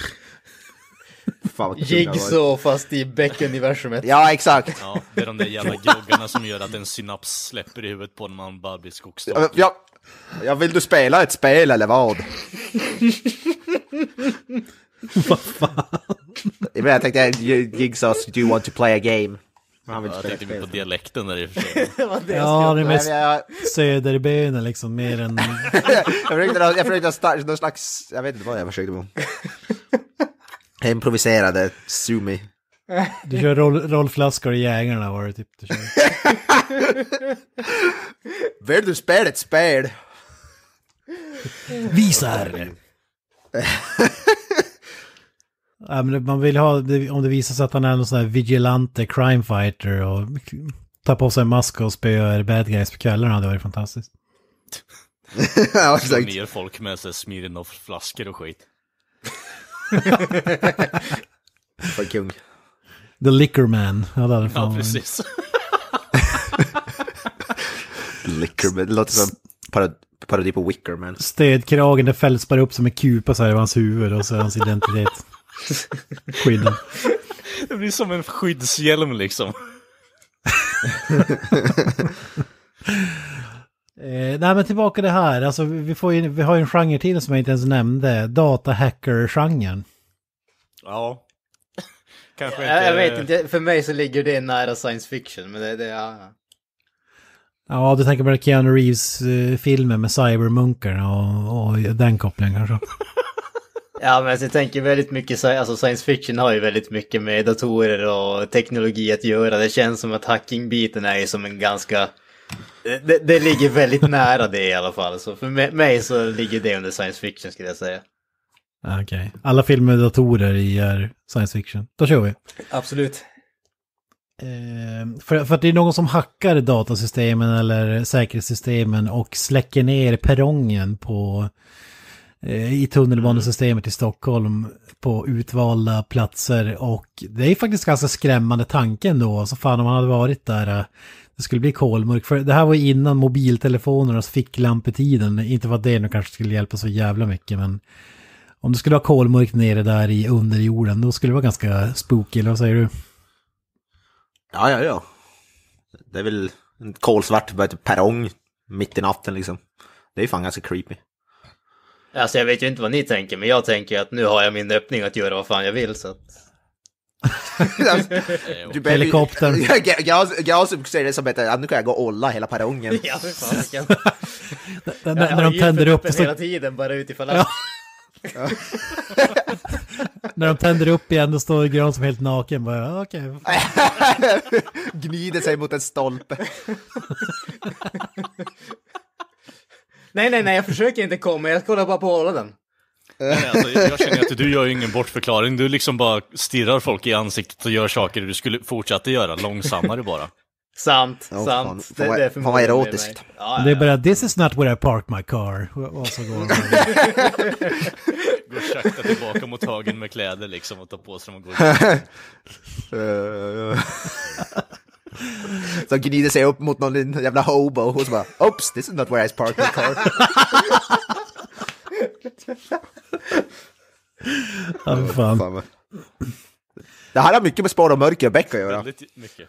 Jigsaw fast i Beck-universumet. Ja, exakt. Ja, det är de där jävla groggarna som gör att en synaps släpper i huvudet på när man bara blir skogsstad. Ja, vill du spela ett spel eller vad? Vad fan? Jag tänkte, Jigsaw, do you want to play a game? Jag tänkte på dialekten där i och för sig. Ja, det är mest söderbönen liksom, mer än... jag försökte starta någon slags... Jag vet inte vad jag försökte på. Jag improviserade Sumi. Du kör rollflaskor i jägarna, var det typ du kör. Vill du spela ett spel? Visar! Ja, men man vill ha, om det visar sig att han är någon sån här vigilante crime fighter och tar på sig en mask och spöar bad guys på kvällarna, hade varit fantastiskt. Ja, slå ner folk med så Smirnoff-flaskor och skit. För kung. The Liquor Man. Ja, precis. Liquor Man, det låter som parodi på Wicker Man. Stödkragen, det fälls bara upp som en kupa så här i hans huvud och så är hans identitet. Skydden. Det blir som en skyddshjälm liksom. Nej, men tillbaka det här. Alltså, vi har ju en genre till som jag inte ens nämnde. Datahacker-genren. Ja. Kanske inte... Jag vet inte, för mig så ligger det nära science fiction. Men Ja, du tänker på Keanu Reeves-filmen med cybermunkarna och den kopplingen kanske. Ja, men jag tänker väldigt mycket, alltså science fiction har ju väldigt mycket med datorer och teknologi att göra. Det känns som att hacking-biten är ju som en ganska... Det ligger väldigt nära det i alla fall. Så för mig så ligger det under science fiction, skulle jag säga. Okej. Alla filmer med datorer i är science fiction. Då kör vi. Absolut. För att det är någon som hackar datasystemen eller säkerhetssystemen och släcker ner perrongen på i tunnelbanesystemet i Stockholm på utvalda platser, och det är faktiskt ganska skrämmande tanken då. Så fan, om man hade varit där, det skulle bli kolmörk. För det här var innan mobiltelefonernas ficklampetiden, inte för att det nu kanske skulle hjälpa så jävla mycket, men om det skulle vara kolmörkt nere där i underjorden, då skulle det vara ganska spooky, eller vad säger du? Ja. Det är väl en kolsvart perrong mitt i natten liksom. Det är ju fan ganska creepy. Alltså jag vet ju inte vad ni tänker, men jag tänker att nu har jag min öppning att göra vad fan jag vill, så att... Helikoptern. Jag säger det som att nu kan jag gå och olla hela perrongen. Ja, för fan, jag kan... när de tänder upp hela tiden, bara utifall att... När de tänder upp igen, då står Gran som helt naken. Bara, okej. Gnider sig mot en stolpe. Nej, jag försöker inte komma. Jag kollar bara på att hålla den. Nej, alltså, jag känner att du gör ju ingen bortförklaring. Du liksom bara stirrar folk i ansiktet och gör saker du skulle fortsätta göra långsammare bara. Sant. Fan, Det är fan vad erotiskt. Ja. Det är bara, this is not where I park my car. Och så går går sakta tillbaka mot högen med kläder liksom och tar på sig och går. Så gnider sig upp mot någon jävla hobo och så bara, oops, this is not where I park my car. Ja, fan. Det här har mycket med spår och mörker och bäck att göra. Väldigt mycket.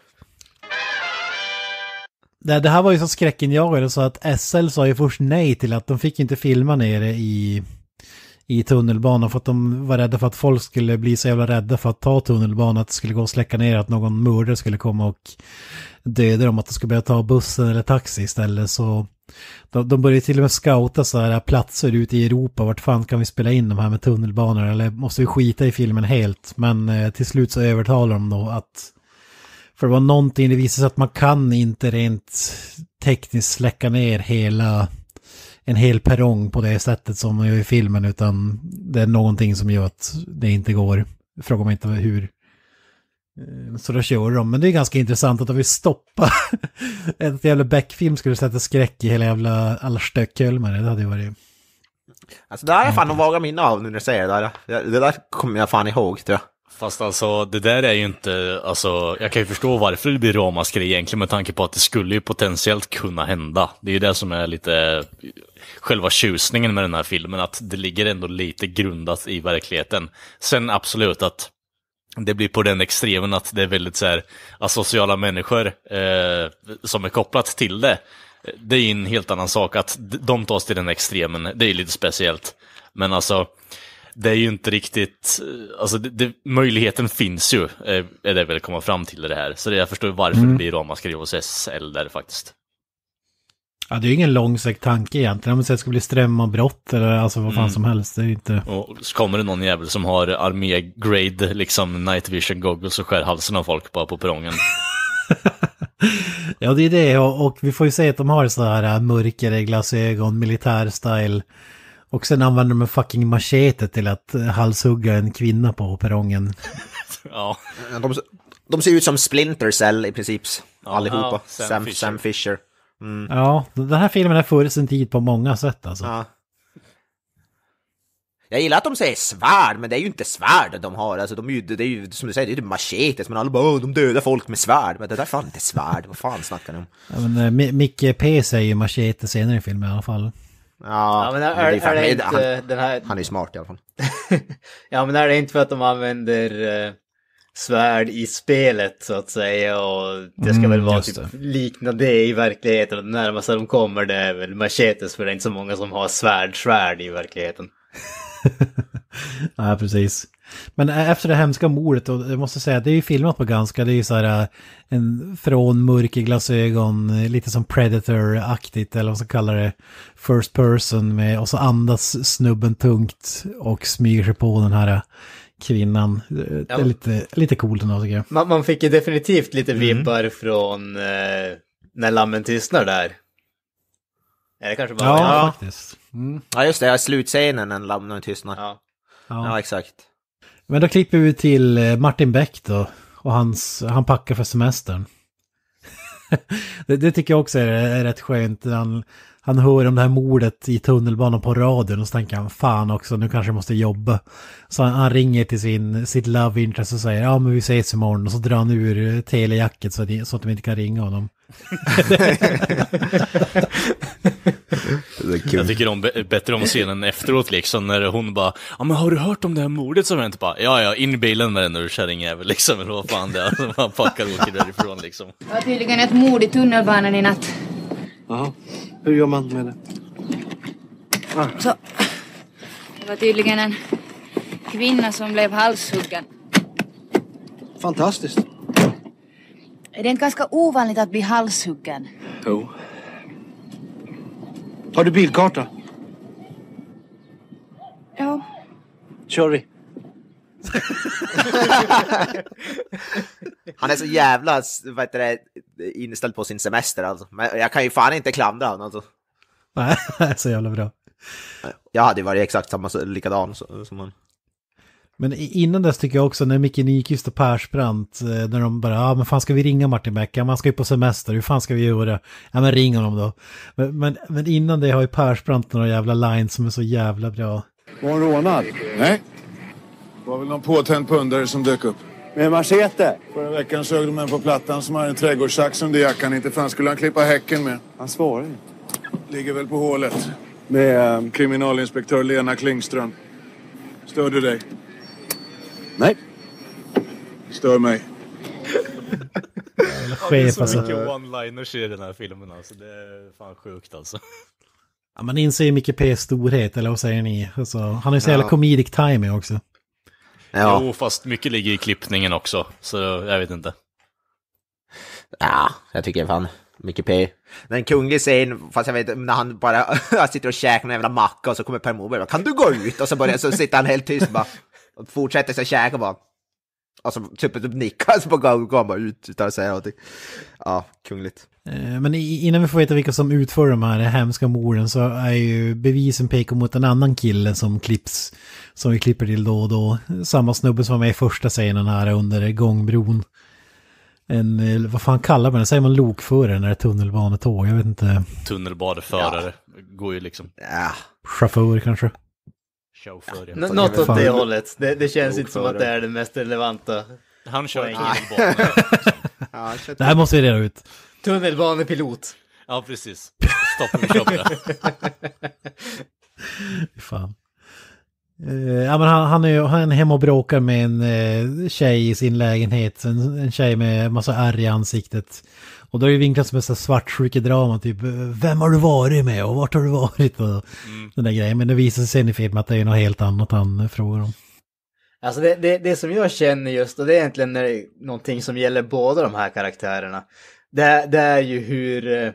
Det här var ju så skräckinjagande så att SL sa ju först nej till att de fick inte filma nere i tunnelbanan, för att de var rädda för att folk skulle bli så jävla rädda för att ta tunnelbanan, att det skulle gå och släcka ner, att någon mördare skulle komma och döda dem, att de skulle börja ta bussen eller taxi istället. Så de började till och med scouta så här platser ute i Europa, vart fan kan vi spela in de här med tunnelbanor, eller måste vi skita i filmen helt. Men till slut så övertalar de då att, för det var någonting, det visade sig att man kan inte rent tekniskt släcka ner en hel perrong på det sättet som man gör i filmen, utan det är någonting som gör att det inte går. Frågar man inte hur. Så då kör de. Men det är ganska intressant att de vill stoppa en jävla Beck-film skulle sätta skräck i hela jävla alla Stockholmare. Det hade ju varit... Alltså det här är fan en vaga minne av när du säger det där. Det där kommer jag fan ihåg, tror jag. Fast alltså, det där är ju inte, alltså, jag kan ju förstå varför det blir ramaskri egentligen, med tanke på att det skulle ju potentiellt kunna hända. Det är ju det som är lite själva tjusningen med den här filmen, att det ligger ändå lite grundat i verkligheten. Sen absolut att det blir på den extremen att det är väldigt så här asociala människor som är kopplat till det. Det är en helt annan sak att de tas till den extremen, det är lite speciellt. Men alltså, det är ju inte riktigt, alltså möjligheten finns ju, är det väl komma fram till det här. Så jag förstår varför det blir ramaskri hos SL där faktiskt. Ja, det är ju ingen långsökt tanke egentligen. Om det ska bli strömavbrott eller alltså vad fan som helst. Det är inte... Och så kommer det någon jävel som har armé-grade, liksom night vision goggles och skär halsen av folk bara på perrongen. Ja, det är det. Och vi får ju säga att de har så här mörkare glasögon, militär-style. Och sen använder de en fucking machete till att halshugga en kvinna på perrongen. Ja. De ser ut som Splinter Cell i princip. Allihopa. Ja, Sam Fisher. Mm. Ja, den här filmen är före sin tid på många sätt alltså. Ja. Jag gillar att de säger svärd, men det är ju inte svärd de har. Alltså, det är ju, som du säger, det är ju machetes, men alla bara, de dödar folk med svärd. Men det där är fan inte svärd, vad fan snackar ni om? Ja, men Micke P säger ju machete senare i filmen i alla fall. Ja, men är det inte den här... Han är smart i alla fall. Ja, men är det inte för att de använder svärd i spelet så att säga, och det ska väl vara typ likna det i verkligheten, och det närmaste de kommer det är väl machetes, för det är inte så många som har svärd i verkligheten. Ja, precis. Men efter det hemska mordet, och jag måste säga att det är ju filmat på ganska, det är ju så här från mörka glasögon, lite som Predator-aktigt, eller vad man kallar det, first person med, och så andas snubben tungt och smyger sig på den här kvinnan. Det är lite coolt ändå, tycker jag. Man fick ju definitivt lite vibbar från När lammen tystnar där. Är det kanske bara... Ja, faktiskt. Ja, just det, slutscenen när lammen tystnar. Ja, exakt. Men då klipper vi till Martin Beck då, och han packar för semestern. det tycker jag också är rätt skönt. Han han hör om det här mordet i tunnelbanan på radion och så tänker han, fan också, nu kanske jag måste jobba. Så han ringer till sitt love interest och säger, ja men vi ses imorgon, och så drar han ur telejacket så att de inte kan ringa honom. Jag tycker bättre om scenen efteråt liksom, när hon bara, ja men har du hört om det här mordet som hänt? Bara, ja, in i bilen med den nu, kärringjävel liksom, eller vad fan det är. Man packar och åker därifrån liksom. Det var tydligen ett mord i tunnelbanan i natt. Jaha, hur gör man med det? Så, det var tydligen en kvinna som blev halshuggen. Fantastiskt. Är det inte ganska ovanligt att bli halshuggen? Jo. Har du bilkarta? Jo. Kör vi. Han är så jävla inställd på sin semester alltså. Men jag kan ju fan inte klandra han alltså. Nej, så jävla bra. Jag hade ju varit exakt likadan som han. Men innan dess tycker jag också när Micke Nyqvist och Persbrandt, när de bara, ja men fan ska vi ringa Martin Beck? Ja, man ska ju på semester, hur fan ska vi göra? Ja men ring honom då. Men innan det har ju Persbrandt några jävla lines som är så jävla bra. Var hon rånad? Nej. Det var väl någon påtänd pundare som dök upp. Med machete? Förra veckan sög de en på plattan som har en trädgårdssax under jackan. Inte fan skulle han klippa häcken med. Han svarar ju. Ligger väl på hålet. Med... Kriminalinspektör Lena Klingström. Stör du dig? Nej. Stör mig. Chef alltså. Det är så mycket one-liners i den här filmen alltså. Det är fan sjukt alltså. Ja, man inser ju Micke P's storhet, eller vad säger ni? Alltså, han är ju så jävla comedic timing också. Ja. Jo, fast mycket ligger i klippningen också. Så jag vet inte. Ja, jag tycker fan Micke P. Den kunglig scen, fast jag vet när han bara sitter och käkar en jävla macka och så kommer Per Morberg och kan du gå ut? Och så sitter han helt tyst bara och fortsätter sig käka bara. Och så typ nickar så går han bara ut utan att säga någonting. Ja, kungligt. Men innan vi får veta vilka som utför de här hemska morden så är ju bevisen pekar mot en annan kille som klipps, som vi klipper till då och då. Samma snubbe som var med i första scenen här under gångbron. Vad fan kallar man det? Säger man lokförare när det är tunnelbanetåg? Jag vet inte. Tunnelbaneförare går ju liksom. Ja. Chaufför kanske. Chaufför, ja. Något åt det hållet. Det känns inte som att det är det mest relevanta. Han kör tunnelbana. Det här måste vi reda ut. Tunnelbanepilot. Ja, precis. Stopp och kör. Fan. Ja, men han är hemma och bråkar med en tjej i sin lägenhet. En tjej med massa ärr i ansiktet. Och då är det vinklat som ett svartsjukedrama. Typ, vem har du varit med och vart har du varit? Och den där grejen. Men det visar sig sen i filmen att det är något helt annat han frågar om. Alltså det som jag känner just, och det är egentligen någonting som gäller båda de här karaktärerna. Det är ju hur...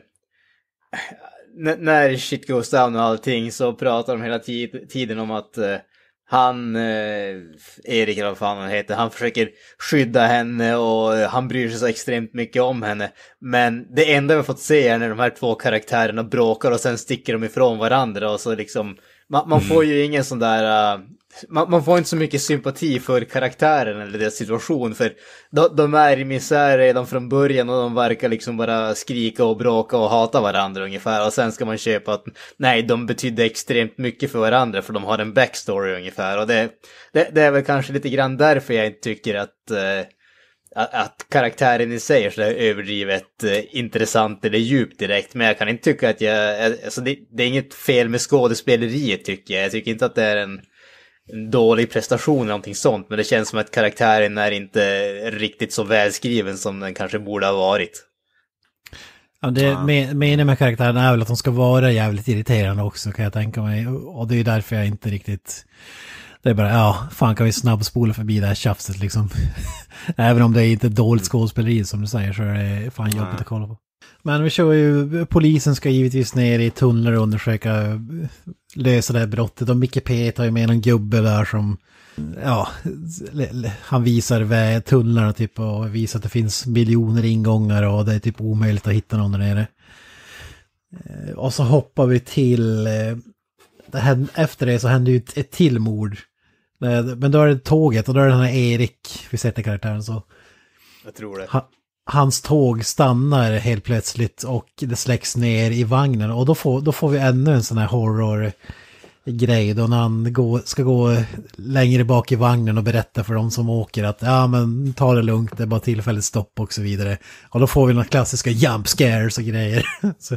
När shit goes down och allting så pratar de hela tiden om att han, Erik eller vad fan han heter, han försöker skydda henne och han bryr sig så extremt mycket om henne. Men det enda vi har fått se är när de här två karaktärerna bråkar och sen sticker de ifrån varandra och så liksom, man får ju ingen sån där... Man får inte så mycket sympati för karaktären eller deras situation, för de är i misär redan från början och de verkar liksom bara skrika och bråka och hata varandra ungefär, och sen ska man köpa att nej, de betyder extremt mycket för varandra för de har en backstory ungefär, och det är väl kanske lite grann därför jag inte tycker att karaktären i sig är så överdrivet intressant eller djupt direkt, men jag kan inte tycka att alltså det är inget fel med skådespeleriet tycker jag tycker inte att det är en dålig prestation eller någonting sånt, men det känns som att karaktären är inte riktigt så välskriven som den kanske borde ha varit. Ja, meningen med karaktären är väl att de ska vara jävligt irriterande också, kan jag tänka mig, och det är därför jag inte riktigt, det är bara, ja, fan kan vi snabbspola förbi det här tjafset liksom. Även om det är inte dåligt skådespeleri som du säger, så är det fan jobbigt att kolla på. Men vi kör ju, polisen ska givetvis ner i tunnlar och undersöka, lösa det här brottet. Och Micke P tar ju med en gubbe där som, ja, han visar tunnlarna typ och visar att det finns miljoner ingångar och det är typ omöjligt att hitta någon där nere. Och så hoppar vi till, efter det så händer ju ett till mord. Men då är det tåget och då är det den här Erik, vi sätter karaktären så. Jag tror det. hans tåg stannar helt plötsligt och det släcks ner i vagnen. Och då får vi ännu en sån här horror-grej då när han ska gå längre bak i vagnen och berätta för de som åker att ja men ta det lugnt, det är bara tillfälligt stopp och så vidare. Och då får vi några klassiska jump scares och grejer. Så.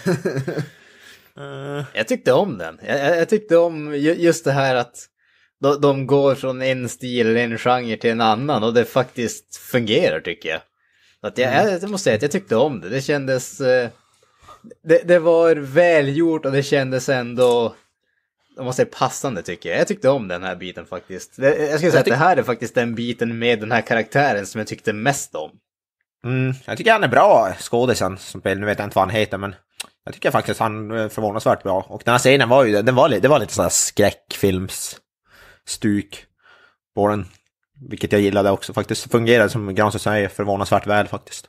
Jag tyckte om den. Jag tyckte om just det här att de går från en stil eller en genre till en annan och det faktiskt fungerar tycker jag. Att jag måste säga att jag tyckte om det. Det kändes... Det var välgjort och det kändes ändå... Jag måste säga passande tycker jag. Jag tyckte om den här biten faktiskt. Jag skulle säga att det här är faktiskt den biten med den här karaktären som jag tyckte mest om. Jag tycker han är bra, skådisen som spelar. Nu vet jag inte vad han heter, men jag tycker faktiskt han är förvånansvärt bra. Och den här scenen var ju, det var lite sådär skräckfilmsstuk på den. Vilket jag gillade också faktiskt. Det fungerade som Granström säger förvånansvärt väl faktiskt.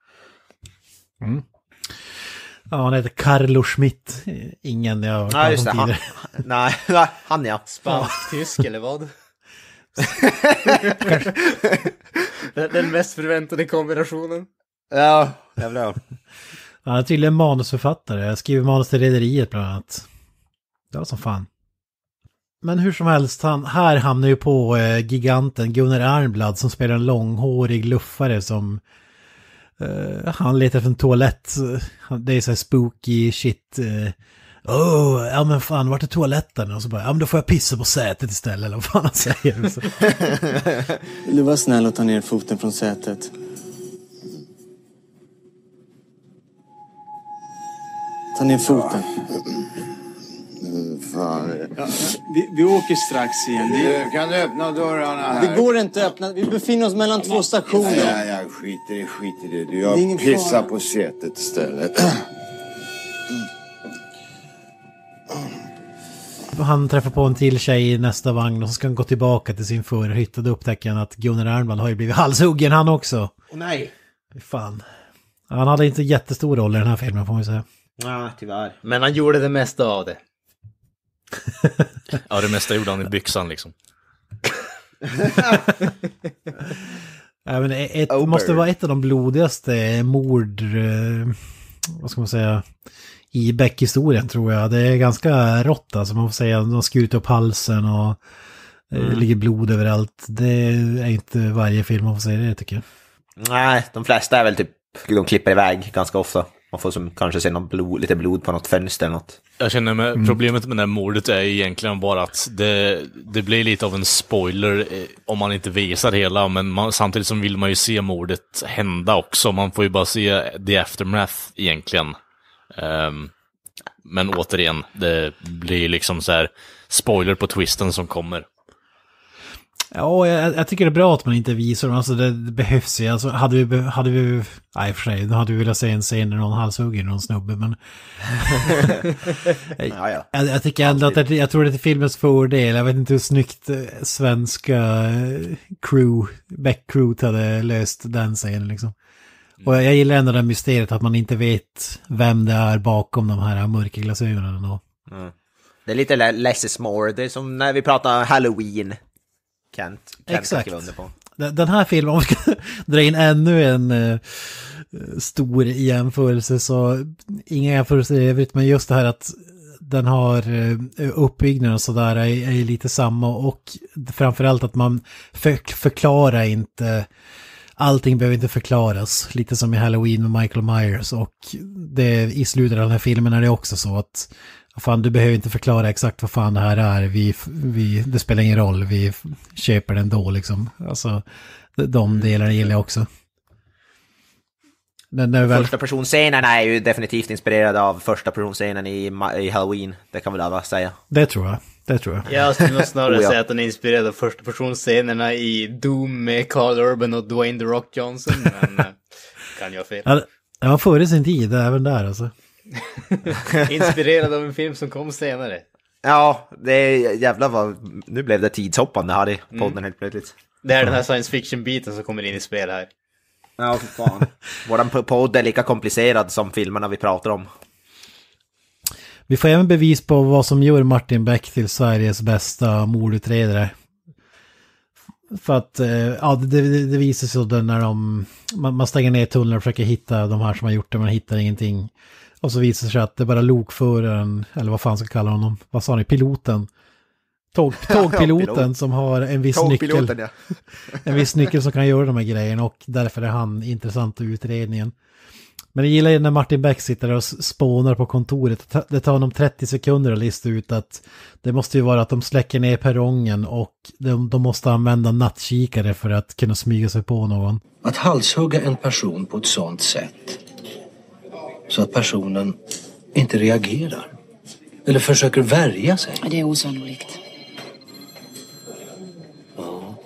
Ja, han heter Carlo Schmidt. Ingen jag har pratat om tidigare. Nej, han ja. Spansk-tysk eller vad? Den mest förväntade kombinationen. Ja, jävlar. Han är tydligen manusförfattare. Jag skriver manus till Rederiet bland annat. Det var som fan. Men hur som helst, här hamnar ju på giganten Gunnar Arnblad som spelar en långhårig luffare som han letar efter en toalett. Det är så här spooky shit. Ja men fan, vart är toaletten? Och så bara, ja men då får jag pissa på sätet istället, eller vad fan han säger. Vill du vara snäll och ta ner foten från sätet? Ta ner foten. Ja, vi åker strax igen. Du kan öppna dörrarna här. Det går inte att öppna. Vi befinner oss mellan två stationer. Ja, skiter i det. Jag pissar på sätet istället. Han träffar på en till tjej i nästa vagn och så ska han gå tillbaka till sin förhytt och då upptäcker han att Gunnar Arnblad har ju blivit halshuggen han också. Nej. Fan. Han hade inte jättestor roll i den här filmen får man säga. Ja, tyvärr. Men han gjorde det mesta av det. Ja, det mesta gjorde han i byxan liksom. Ja, men måste vara ett av de blodigaste mord, vad ska man säga, i Beck-historien tror jag. Det är ganska rått alltså, man får säga. De har skurit upp halsen och ligger blod överallt. Det är inte varje film man får säga det tycker jag. Nej, de flesta är väl typ, de klipper iväg ganska ofta. Man får som kanske se någon lite blod på något fönster eller något. Jag känner med problemet med det här mordet är egentligen bara att det blir lite av en spoiler om man inte visar hela, men samtidigt som vill man ju se mordet hända också. Man får ju bara se the aftermath egentligen. Men återigen, det blir liksom så här spoiler på twisten som kommer. Ja, jag tycker det är bra att man inte visar dem. Alltså det behövs ju. Alltså hade vi nej för sig, då hade vi velat se en scen när någon halshugger någon snubbe, men jag tycker ändå att jag tror det är filmens fördel. Jag vet inte hur snyggt svenska Beck-crewt hade löst den scenen liksom. Och jag gillar ändå det mysteriet att man inte vet vem det är bakom de här mörka glasögonen då. Det är lite less is more. Det är som när vi pratar Halloween. Kent exakt. På. Den här filmen, om vi ska dra in ännu en stor jämförelse, så inga jämförelser i övrigt, men just det här att den har uppbyggnaden och sådär är lite samma, och framförallt att man förklarar inte, allting behöver inte förklaras, lite som i Halloween med Michael Myers, och det i slutet av den här filmen är det också så att fan, du behöver inte förklara exakt vad fan det här är. Det spelar ingen roll. Vi köper den då liksom. Alltså, de delarna gillar jag också. Första personscenen är ju definitivt inspirerad av första personscenen i Halloween. Det kan väl alla säga. Det tror jag. Jag skulle nog snarare säga att den är inspirerad av första personscenerna i Doom med Carl Urban och Dwayne The Rock Johnson. Men kan jag fel. Ja, det var före sin tid, även där alltså. Inspirerad av en film som kom senare. Ja, det är jävla vad... Nu blev det tidshoppande här i podden helt plötsligt. Det är den här science fiction-biten som kommer in i spel här. Ja, för fan. Våran podd är lika komplicerad som filmerna vi pratar om. Vi får även bevis på vad som gör Martin Beck till Sveriges bästa mordutredare. För att ja, det visar sig så när man stänger ner tunneln och försöker hitta de här som har gjort det, men hittar ingenting. Och så visar det sig att det är bara lokföraren, eller vad fan ska kalla honom, vad sa ni, piloten? Tågpiloten som har en viss nyckel. Ja. En viss nyckel som kan göra de här grejerna, och därför är han intressant i utredningen. Men jag gillar ju när Martin Beck sitter och spånar på kontoret. Det tar honom 30 sekunder att lista ut att det måste ju vara att de släcker ner perrongen och de måste använda nattkikare för att kunna smyga sig på någon. Att halshugga en person på ett sånt sätt så att personen inte reagerar eller försöker värja sig. Det är osannolikt. Ja.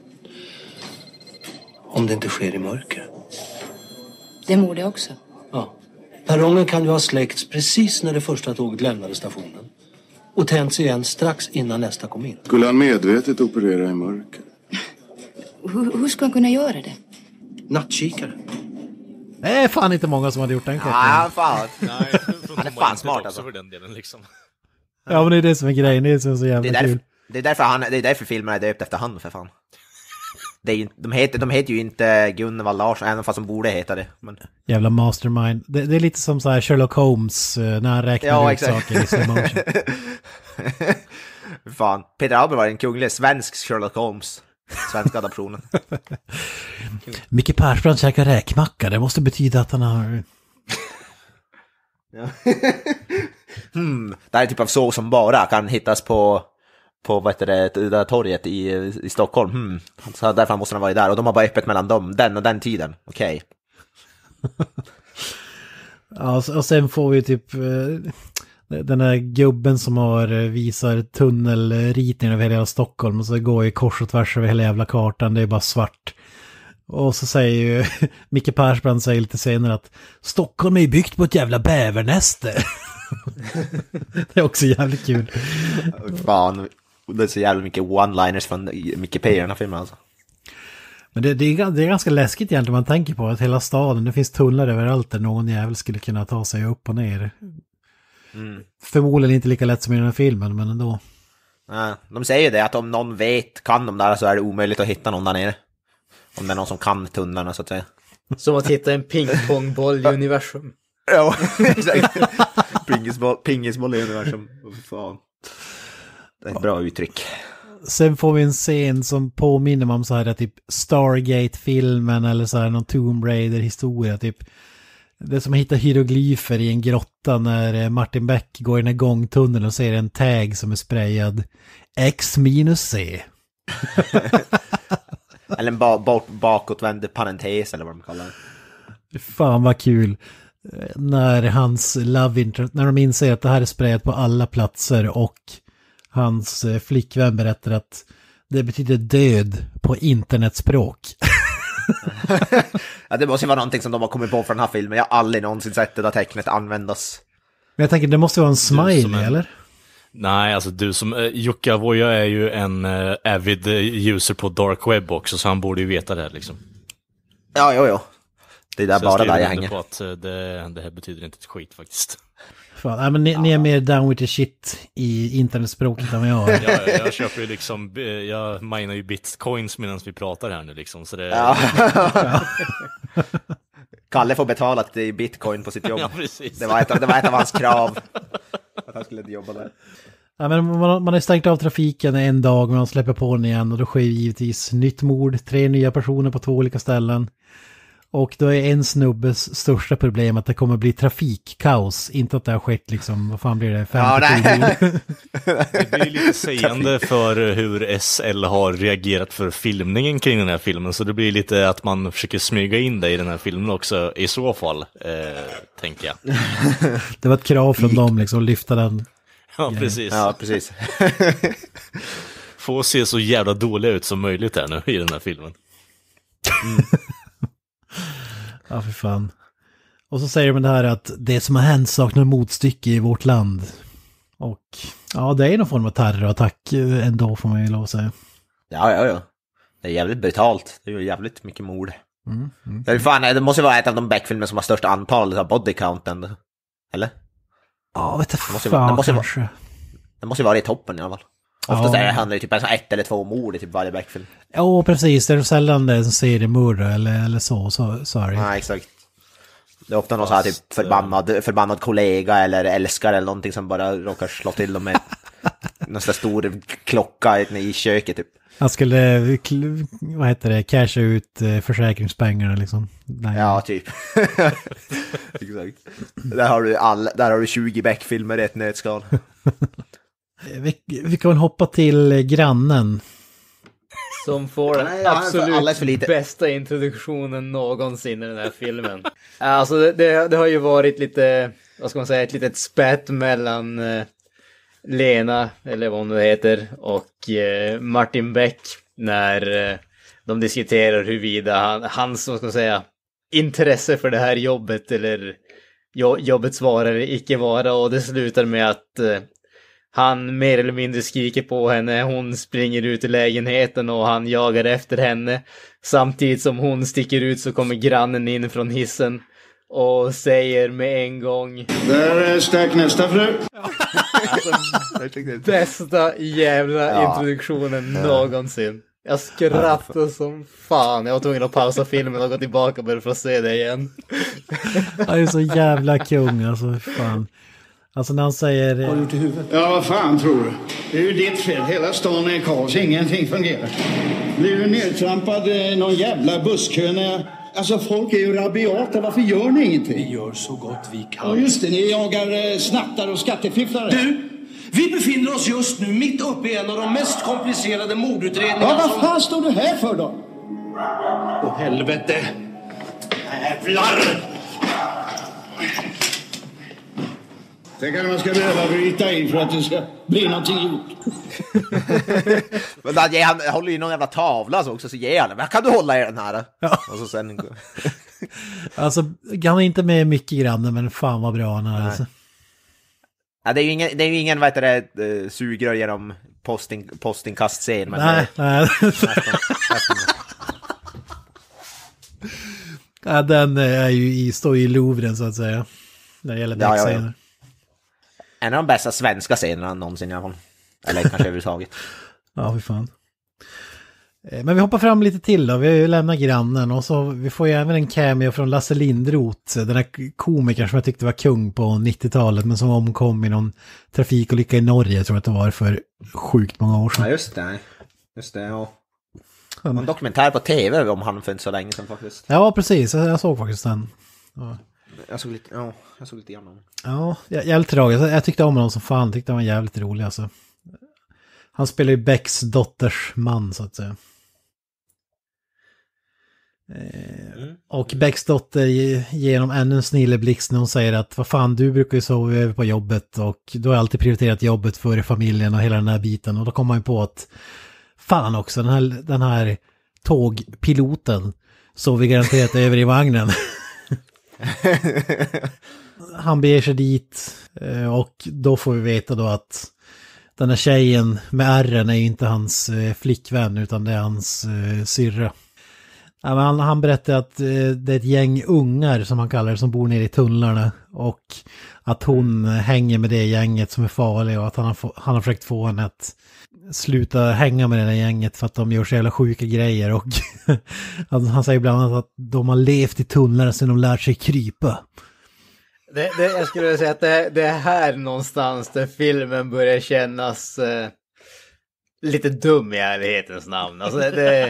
Om det inte sker i mörker. Det mår det också. Ja. Perrongen kan ju ha släckts precis när det första tåget lämnade stationen. Och tänds igen strax innan nästa kom in. Skulle han medvetet operera i mörker? Hur ska han kunna göra det? Nattkikare. Det är fan inte många som hade gjort den kopplingen. Ja, fan. Han är fan smart alltså. För den delen, liksom. Ja, men det är det som är grejen. Det är så jävla kul. Det är därför filmen är döpt efter han, för fan. De heter ju inte Gunvald Larsson, även fast de borde heta det. Men... Jävla mastermind. Det är lite som så här Sherlock Holmes när han räknar ut saker i slow motion. Fan, Peter Alber var en kunglig svensk Sherlock Holmes. Svenska adaptionen. Micke Persbrandt käkar räkmacka. Det måste betyda att han har... Ja. Det här är typ av så som bara kan hittas på vad heter det där torget i Stockholm. Så därför måste han vara där. Och de har bara öppet mellan dem, den och den tiden. Okej. Ja, och sen får vi typ den här gubben som visar tunnelritningen över hela Stockholm, och så går ju kors och tvärs över hela jävla kartan. Det är bara svart. Och så säger ju Micke Persbrandt säger lite senare att Stockholm är ju byggt på ett jävla bävernäste. Det är också jävligt kul. Fan, det är så jävla mycket one-liners från Micke P i den här filmen alltså. Men det är ganska läskigt egentligen, man tänker på att hela staden, det finns tunnlar överallt där någon jävel skulle kunna ta sig upp och ner. Förmodligen inte lika lätt som i den här filmen, men ändå. Nej, de säger ju det, att om någon kan de där så är det omöjligt att hitta någon där nere. Om det är någon som kan tunnlarna så att säga. Som att hitta en pingpongboll i universum. Ja, exakt. Pingisboll i universum. Fan. Det är ett bra uttryck. Sen får vi en scen som påminner mig om så här typ Stargate-filmen eller så här någon Tomb Raider-historia typ. Det är som att hitta hieroglyfer i en grotta när Martin Beck går i den här gångtunneln och ser en tag som är sprayad X-C. Eller en bakåtvänd parentes eller vad de kallar det. Fan vad kul. När när de inser att det här är sprayat på alla platser, och hans flickvän berättar att det betyder död på internetspråk. Ja, det måste ju vara någonting som de har kommit på från den här filmen. Jag har aldrig någonsin sett det där tecknet användas. Men jag tänker, det måste vara en smiley, eller? Nej, alltså du som... Jukka Avoya är ju en avid user på dark web också, så han borde ju veta det här liksom. Ja, jo. Det är där så bara där jag hänger. På att det här betyder inte ett skit faktiskt. Fan, men ni är mer down with the shit i internetspråket än vad jag är. Jag köper ju liksom, jag minar ju bitcoins medan vi pratar här nu liksom, så det... Ja. Kalle får betalat i bitcoin på sitt jobb. Ja, precis. Det var ett av hans krav. Att han skulle jobba där. Ja, men man har stängt av trafiken en dag, men man släpper på den igen, och då sker givetvis nytt mord, 3 nya personer på 2 olika ställen. Och då är en snubbes största problem att det kommer bli trafikkaos. Inte att det har skett liksom, vad fan blir det? 50 Det blir lite sägande för hur SL har reagerat för filmningen kring den här filmen. Så det blir lite att man försöker smyga in det i den här filmen också i så fall, tänker jag. Det var ett krav från dem liksom, att lyfta den. Ja, precis. Ja, precis. Få se så jävla dåliga ut som möjligt här nu i den här filmen. Ja, för fan. Och så säger de det här att det som har hänt saknar motstycke i vårt land. Och ja, det är någon form av terrorattack ändå, får man ju lov att säga. Ja. Det är jävligt brutalt. Det är ju jävligt mycket mord. Det är fan, det måste vara ett av de Beck-filmer som har störst antal av body count ändå. Eller? Ja, vet du, det måste vara i toppen i alla fall. Oftast handlar det typ om 1 eller 2 mord i typ varje Beck-film. Ja, precis. Det är sällan det är en seriemord eller så är det. Nej, exakt. Det är ofta någon så här typ förbannad kollega eller älskare eller någonting som bara råkar slå till dem med någon sån stor klocka i köket typ. Han skulle, casha ut försäkringspengarna liksom. Nej. Ja, typ. Exakt. Där har du 20 Beck-filmer i ett nötskal. Vi kan hoppa till grannen. Som får den absolut bästa introduktionen någonsin i den här filmen. Alltså det har ju varit lite, vad ska man säga, ett litet spätt mellan Lena, eller vad hon nu heter, och Martin Beck när de diskuterar huruvida hans, vad ska man säga, intresse för det här jobbet eller jobbets vara eller icke vara, och det slutar med att han mer eller mindre skriker på henne, hon springer ut i lägenheten och han jagar efter henne. Samtidigt som hon sticker ut så kommer grannen in från hissen och säger med en gång: Där stack nästa fru. Alltså, bästa jävla introduktionen någonsin. Jag skrattade som fan. Jag var tvungen att pausa filmen och gå tillbaka bara för att se det igen. Han är så jävla kung, alltså fan. Alltså när han säger... Har du gjort i huvudet? Ja, vad fan tror du? Det är ju ditt fel. Hela stan är kaos. Ingenting fungerar. Blir du nedtrampad någon jävla busskö när... Alltså folk är ju rabiata. Varför gör ni ingenting? Vi gör så gott vi kan. Ja just det, ni jagar snattare och skattefifflare. Du, vi befinner oss just nu mitt uppe i en av de mest komplicerade mordutredningarna. Ja, vad fan står du här för då? Åh helvete. Jävlar! Tänk att man ska behöva bryta in för att det ska bli någonting gjort. Men han håller ju någon jävla tavla så också, så ger han. Men kan du hålla i den här? Ja. Och så sen... Alltså, han är inte med mycket grannen, men fan vad bra han är. Alltså. Ja, det är ju ingen vad heter det, sugrör genom postingkastscen. Nej. Ja, den är ju står ju i Louvren så att säga. När det gäller Beck-scener. En av de bästa svenska scenerna någonsin i alla fall. Eller kanske överhuvudtaget. Ja, fy fan. Men vi hoppar fram lite till då. Vi har ju lämnat grannen och så vi får ju även en cameo från Lasse Lindroth. Den här komikern som jag tyckte var kung på 90-talet men som omkom i någon trafikolycka i Norge, tror jag att det var, för sjukt många år sedan. Ja, just det, ja. En dokumentär på tv om han för inte så länge sedan faktiskt. Ja, precis. Jag såg faktiskt den. Ja. Jag såg lite grann. Ja, jävligt tragiskt. Jag tyckte om honom som fan. Tyckte han var jävligt rolig alltså. Han spelar ju Becks dotters man så att säga. Och Becks dotter ger honom ännu en snilleblixt när hon säger att vad fan, du brukar ju sova över på jobbet och du har alltid prioriterat jobbet före familjen och hela den här biten. Och då kommer man ju på att fan också, den här tågpiloten sov vi garanterat över i vagnen. Han beger sig dit och då får vi veta då att den här tjejen med ärren är ju inte hans flickvän utan det är hans syrra. Han berättar att det är ett gäng ungar som han kallar det som bor nere i tunnlarna och att hon hänger med det gänget som är farligt och att han har försökt få henne att sluta hänga med det där gänget för att de gör så jävla sjuka grejer och han säger bland annat att de har levt i tunnlar sedan de lärt sig krypa. Jag skulle vilja säga att det är här någonstans där filmen börjar kännas lite dum i ärlighetens namn. Alltså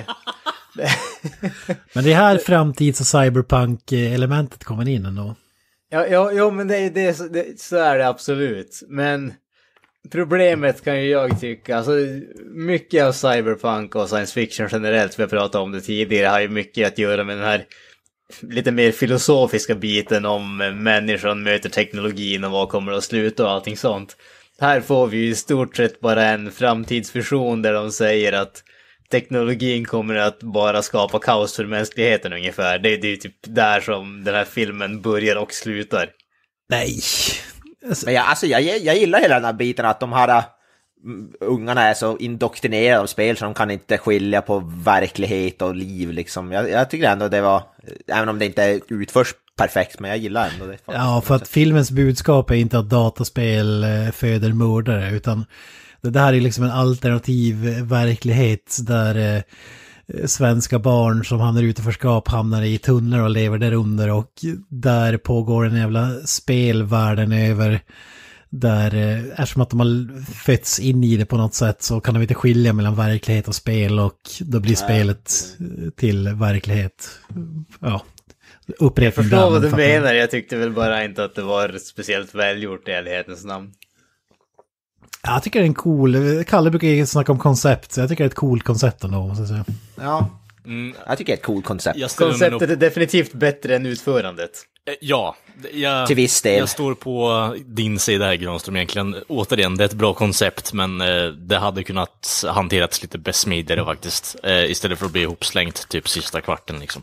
Men det är här framtids- och cyberpunk-elementet kommer in ändå. Ja, men så är det absolut. Men problemet kan ju jag tycka, alltså mycket av cyberpunk och science fiction generellt, vi har pratat om det tidigare, har ju mycket att göra med den här lite mer filosofiska biten om människan möter teknologin och vad kommer att sluta och allting sånt. Här får vi ju i stort sett bara en framtidsvision där de säger att teknologin kommer att bara skapa kaos för mänskligheten ungefär. Det är ju typ där som den här filmen börjar och slutar. Nej. Men jag gillar hela den här biten att de här ungarna är så indoktrinerade av spel så de kan inte skilja på verklighet och liv liksom. Jag tycker ändå det var, även om det inte utförs perfekt, men jag gillar ändå det. Ja, för att filmens budskap är inte att dataspel föder mördare, utan Det här är liksom en alternativ verklighet där svenska barn som hamnar i utanförskap hamnar i tunnlar och lever där under, och där pågår en jävla spelvärlden över, där eftersom att de har fötts in i det på något sätt så kan de inte skilja mellan verklighet och spel, och då blir spelet till verklighet. Ja, jag förstår vad du menar, jag tyckte väl bara inte att det var speciellt välgjort i ärlighetens namn. Jag tycker det är en cool... Kalle brukar ju snacka om koncept, så jag tycker det är ett coolt koncept ändå, måste jag säga. Ja, jag tycker det är ett coolt koncept. Konceptet är definitivt bättre än utförandet. Ja, till viss del. Jag står på din sida här, Granström, egentligen. Återigen, det är ett bra koncept, men det hade kunnat hanterats lite besmidigare faktiskt. Istället för att bli ihopslängt typ sista kvarten liksom.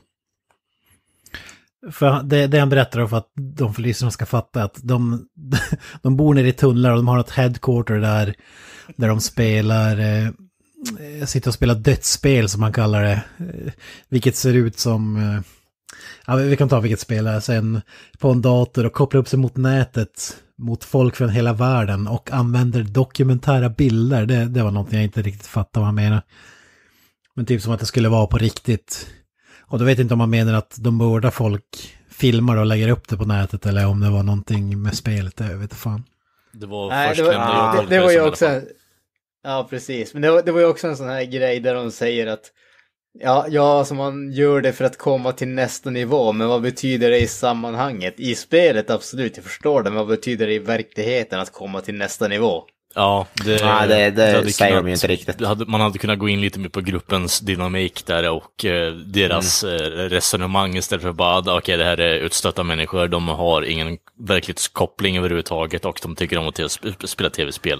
För det han berättar för att de för lyssnarna ska fatta att de bor nere i tunnlar och de har ett headquarter där de spelar sitter och spelar dödsspel som man kallar det, vilket ser ut som vi kan ta vilket spel är sen på en dator och koppla upp sig mot nätet mot folk från hela världen och använder dokumentära bilder. Det var något jag inte riktigt fattade vad han menar. Men typ som att det skulle vara på riktigt. Och då vet jag inte om man menar att de mördar folk, filmar och lägger upp det på nätet, eller om det var någonting med spelet, jag vet inte fan. Det var det var ju också... Ja, precis. Men det var ju också en sån här grej där de säger att ja, så man gör det för att komma till nästa nivå, men vad betyder det i sammanhanget? I spelet, absolut, jag förstår det, men vad betyder det i verkligheten att komma till nästa nivå? Ja, det säger de ju inte riktigt. Man hade kunnat gå in lite mer på gruppens dynamik där och deras resonemang istället för bara okej, det här är utstötta människor, de har ingen verklighetskoppling överhuvudtaget och de tycker om att spela tv-spel.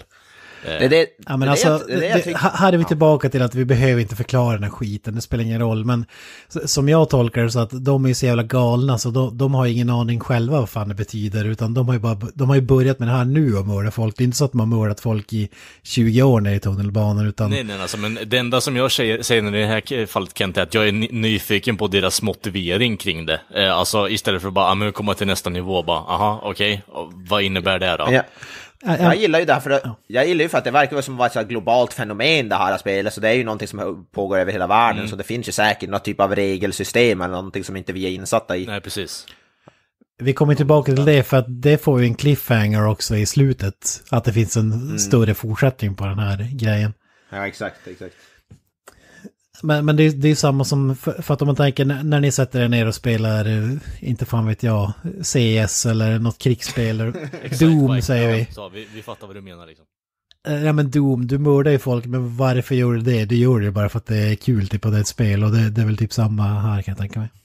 Här är vi tillbaka till att vi behöver inte förklara den här skiten, det spelar ingen roll, men som jag tolkar det så att de är så jävla galna så de har ingen aning själva vad fan det betyder, utan de har ju börjat med det här nu och mörda folk. Det är inte så att man har mördat folk i 20 år nere i tunnelbanan, utan... Nej, alltså, men det enda som jag säger i det här fallet, Kent, är att jag är nyfiken på deras motivering kring det. Alltså istället för att bara komma till nästa nivå, bara aha, okej, vad innebär det då? Ja. Jag gillar ju därför jag gillar ju för att det verkar som vara ett globalt fenomen det här spelet, så det är ju någonting som pågår över hela världen, så det finns ju säkert något typ av regelsystem eller någonting som inte vi är insatta i. Nej, precis. Vi kommer tillbaka till det för att det får ju en cliffhanger också i slutet, att det finns en större fortsättning på den här grejen. Ja, exakt. Men det är samma som, för att om man tänker när ni sätter er ner och spelar, inte fan vet jag, CS eller något krigsspel, Doom säger vi. Ja, vi fattar vad du menar liksom. Ja, men Doom, du mördar ju folk, men varför gör du det? Du gör det bara för att det är kul typ, och det är ett spel, och det är väl typ samma här, kan jag tänka mig.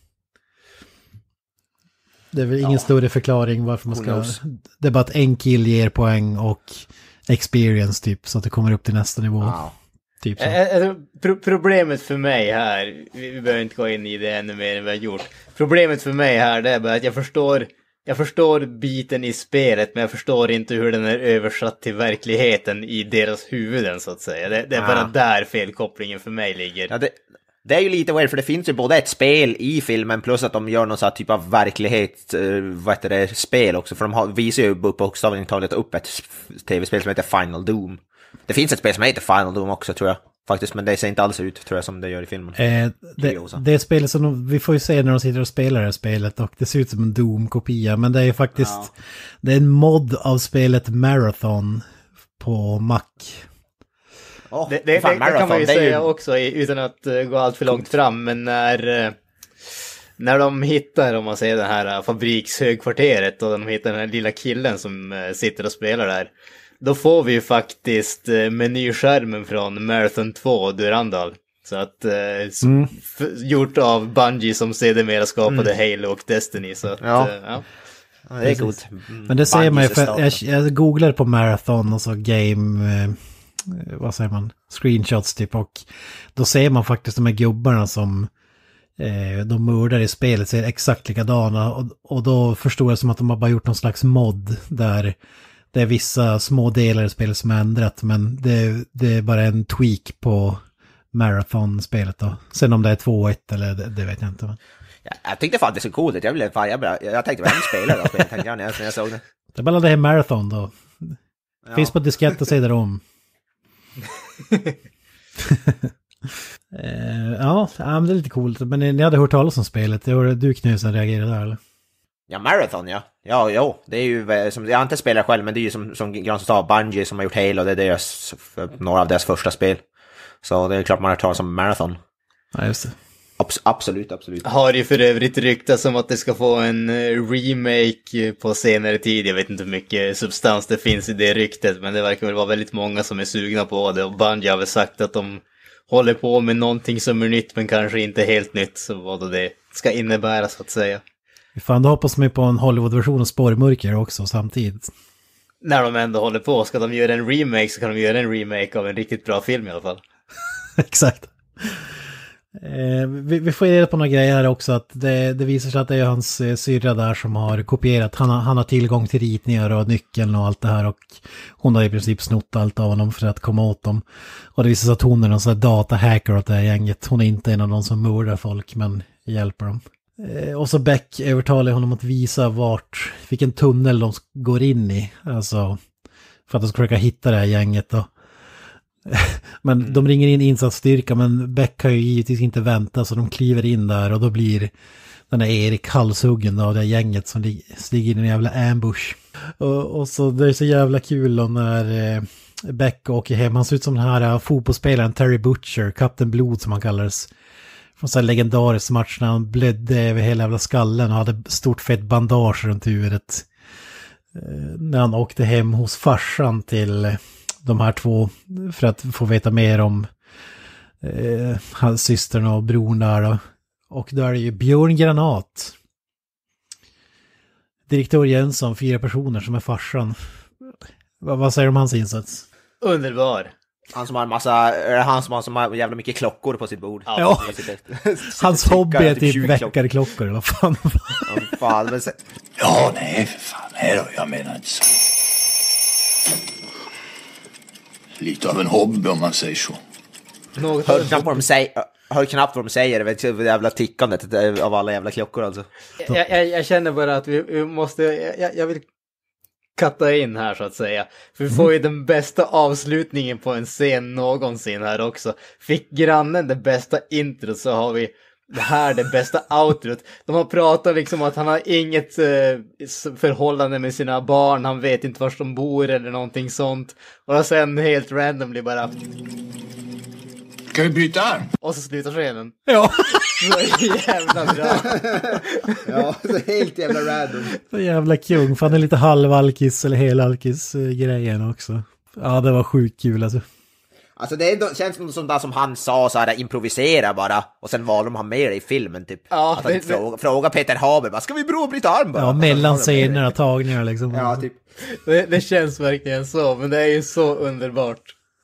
Det är väl ingen större förklaring varför man ska... Det är bara att en kill ger poäng och experience typ, så att det kommer upp till nästa nivå. Wow. Typ problemet för mig här, vi behöver inte gå in i det ännu mer än vi har gjort. Problemet för mig här, det är bara att jag förstår biten i spelet, men jag förstår inte hur den är översatt till verkligheten i deras huvuden, så att säga. Det är bara där felkopplingen för mig ligger. Ja, det är ju lite weird, för det finns ju både ett spel i filmen plus att de gör någon sån här typ av verklighet, spel också. För de visar ju bokstavligt talat upp ett tv-spel som heter Final Doom. Det finns ett spel som heter Final Doom också, tror jag. Faktiskt, men det ser inte alls ut, tror jag, som det gör i filmen. Det är spelet som vi får ju se när de sitter och spelar det här spelet, och det ser ut som en Doom-kopia, men det är ju faktiskt det är en mod av spelet Marathon på Mac. Det kan man ju säga också, utan att gå allt för långt fram, men när de hittar, om man säger det här fabrikshögkvarteret, och de hittar den här lilla killen som sitter och spelar där, då får vi ju faktiskt menyskärmen från Marathon 2 Durandal. Så att gjort av Bungie som sedermera skapade Halo och Destiny. Så att, ja, det är gott. Men det säger man ju, för jag googlar på Marathon och så game, vad säger man, screenshots typ, och då ser man faktiskt de här gubbarna som de mördar i spelet ser exakt likadana, och då förstår jag som att de har bara gjort någon slags mod där det är vissa små delar i spelet som är ändrat, men det är bara en tweak på Marathon-spelet då. Sen om det är 2-1 eller det vet jag inte. Men... Jag tyckte faktiskt det så coolt. Jag tänkte vem spelar då? Tänkte jag när jag såg det. Det är bara det här Marathon då. Finns på diskett och säger om. Ja, men det är lite coolt. Men ni hade hört talas om spelet. Du Knusen reagerade där, eller? Ja, Marathon, ja. Ja, det är ju som, jag har inte spelat själv, men det är ju som Gran sa, Bungie som har gjort Halo, det är några av deras första spel. Så det är klart man har talat om Marathon. Ja, just det. Absolut. Har ju för övrigt ryktats om att det ska få en remake på senare tid. Jag vet inte hur mycket substans det finns i det ryktet, men det verkar väl vara väldigt många som är sugna på det. Och Bungie har väl sagt att de håller på med någonting som är nytt, men kanske inte helt nytt. Så vad det ska innebära, så att säga. Fan, då hoppas man på en Hollywood-version av Spårmörker också samtidigt. När de ändå håller på, ska de göra en remake så kan de göra en remake av en riktigt bra film i alla fall. Exakt. Vi får reda på några grejer här också, att det visar sig att det är hans syrra där som har kopierat. Han har tillgång till ritningar och nyckeln och allt det här, och hon har i princip snott allt av honom för att komma åt dem. Och det visar sig att hon är någon sån här datahacker åt det här gänget. Hon är inte en av de som mördar folk, men hjälper dem. Och så Beck övertalar honom att visa vilken tunnel de går in i, alltså för att de ska försöka hitta det här gänget då. Men de ringer in insatsstyrka, men Beck kan ju givetvis inte vänta, så de kliver in där, och då blir den här Erik halshuggen av det här gänget som stiger in i en jävla ambush. Och så det är så jävla kul då när Beck åker hem. Han ser ut som den här fotbollsspelaren Terry Butcher, Kapten Blod som han kallades, från så här legendarisk match när han blödde över hela jävla skallen och hade stort fett bandage runt huvudet. När han åkte hem hos farsan till de här två för att få veta mer om hans systern och bron där då. Och där är ju Björn Granat, direktör Jönsson, 4 personer som är farsan. Vad säger du om hans insats? Underbar. Han som har så jävla mycket klockor på sitt bord. Ja. Hans hobby är typ väckarklockor eller vad fan. Ja, nej för fan. Nej då, jag menar inte så. Lite av en hobby om man säger så. Hör knappt vad de säger. Det är jävla tickandet av alla jävla klockor alltså. Jag känner bara att vi måste... Jag vill katta in här så att säga. För vi får ju den bästa avslutningen på en scen någonsin här också. Fick grannen det bästa intro, så har vi det här det bästa outrot. De har pratat liksom att han har inget förhållande med sina barn. Han vet inte var de bor eller någonting sånt. Och sen helt randomly bara... Ska vi byta arm? Och så slutar scenen. Ja. Så jävla bra. Ja, så helt jävla random. Så jävla kung. Fan, det är lite halvalkis eller helalkis grejen också. Ja, det var sjukt kul alltså. Alltså det känns som det som han sa, så här, improvisera bara. Och sen valde de han med i filmen typ. Ja, att fråga Peter Haber, vad ska vi bryta arm bara? Ja, mellan scenerna, tagningar liksom. Ja, typ. Det känns verkligen så, men det är ju så underbart.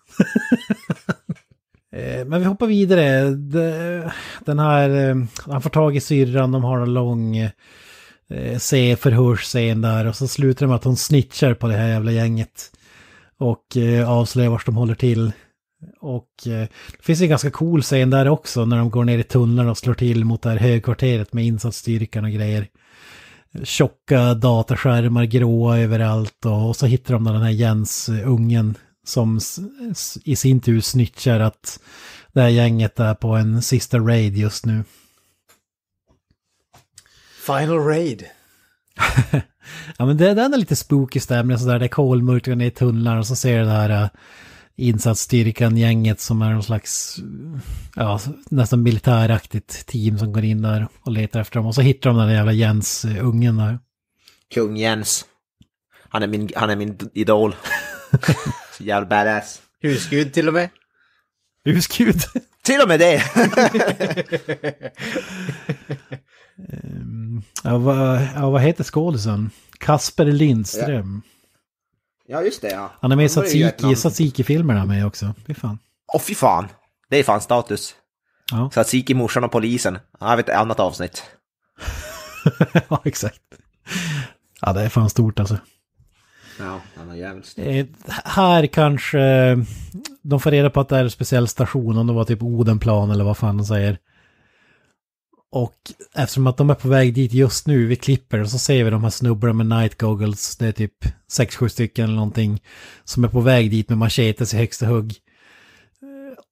Men vi hoppar vidare. Den här, han får tag i syrran, de har en lång förhörsscen där, och så slutar det med att hon snitchar på det här jävla gänget och avslöjar vart de håller till. Och det finns en ganska cool scen där också när de går ner i tunneln och slår till mot det här högkvarteret med insatsstyrkan och grejer. Tjocka dataskärmar, gråa överallt, och så hittar de den här Jens ungen som i sin tur snitchar att det här gänget är på en sista raid just nu. Final raid. Ja, men den är lite spooky stämning, så där det är kolmörkt ner i tunnlar, och så ser det här insatsstyrkan gänget som är någon slags nästan militäraktigt team som går in där och letar efter dem, och så hittar de den där jävla Jens ungen där. Kung Jens. Han är min idol. Så jävla badass. Husgud till och med. Husgud. Till och med det. Vad heter skådisen? Kasper Lindström. Ja, just det, ja. Han är med i Tsatsiki-filmerna med också. Fy fan. Fy fan. Det är fan status. Ja. Tsatsiki, morsan och polisen. Jag vet ett annat avsnitt. Ja, exakt. Ja, det är fan stort alltså. Ja, han är jävligt. Här kanske de får reda på att det är en speciell station, om det var typ Odenplan eller vad fan de säger. Och eftersom att de är på väg dit just nu, vi klipper, och så ser vi de här snubbarna med night goggles, det är typ 6-7 stycken eller någonting, som är på väg dit med machetes i högsta hugg.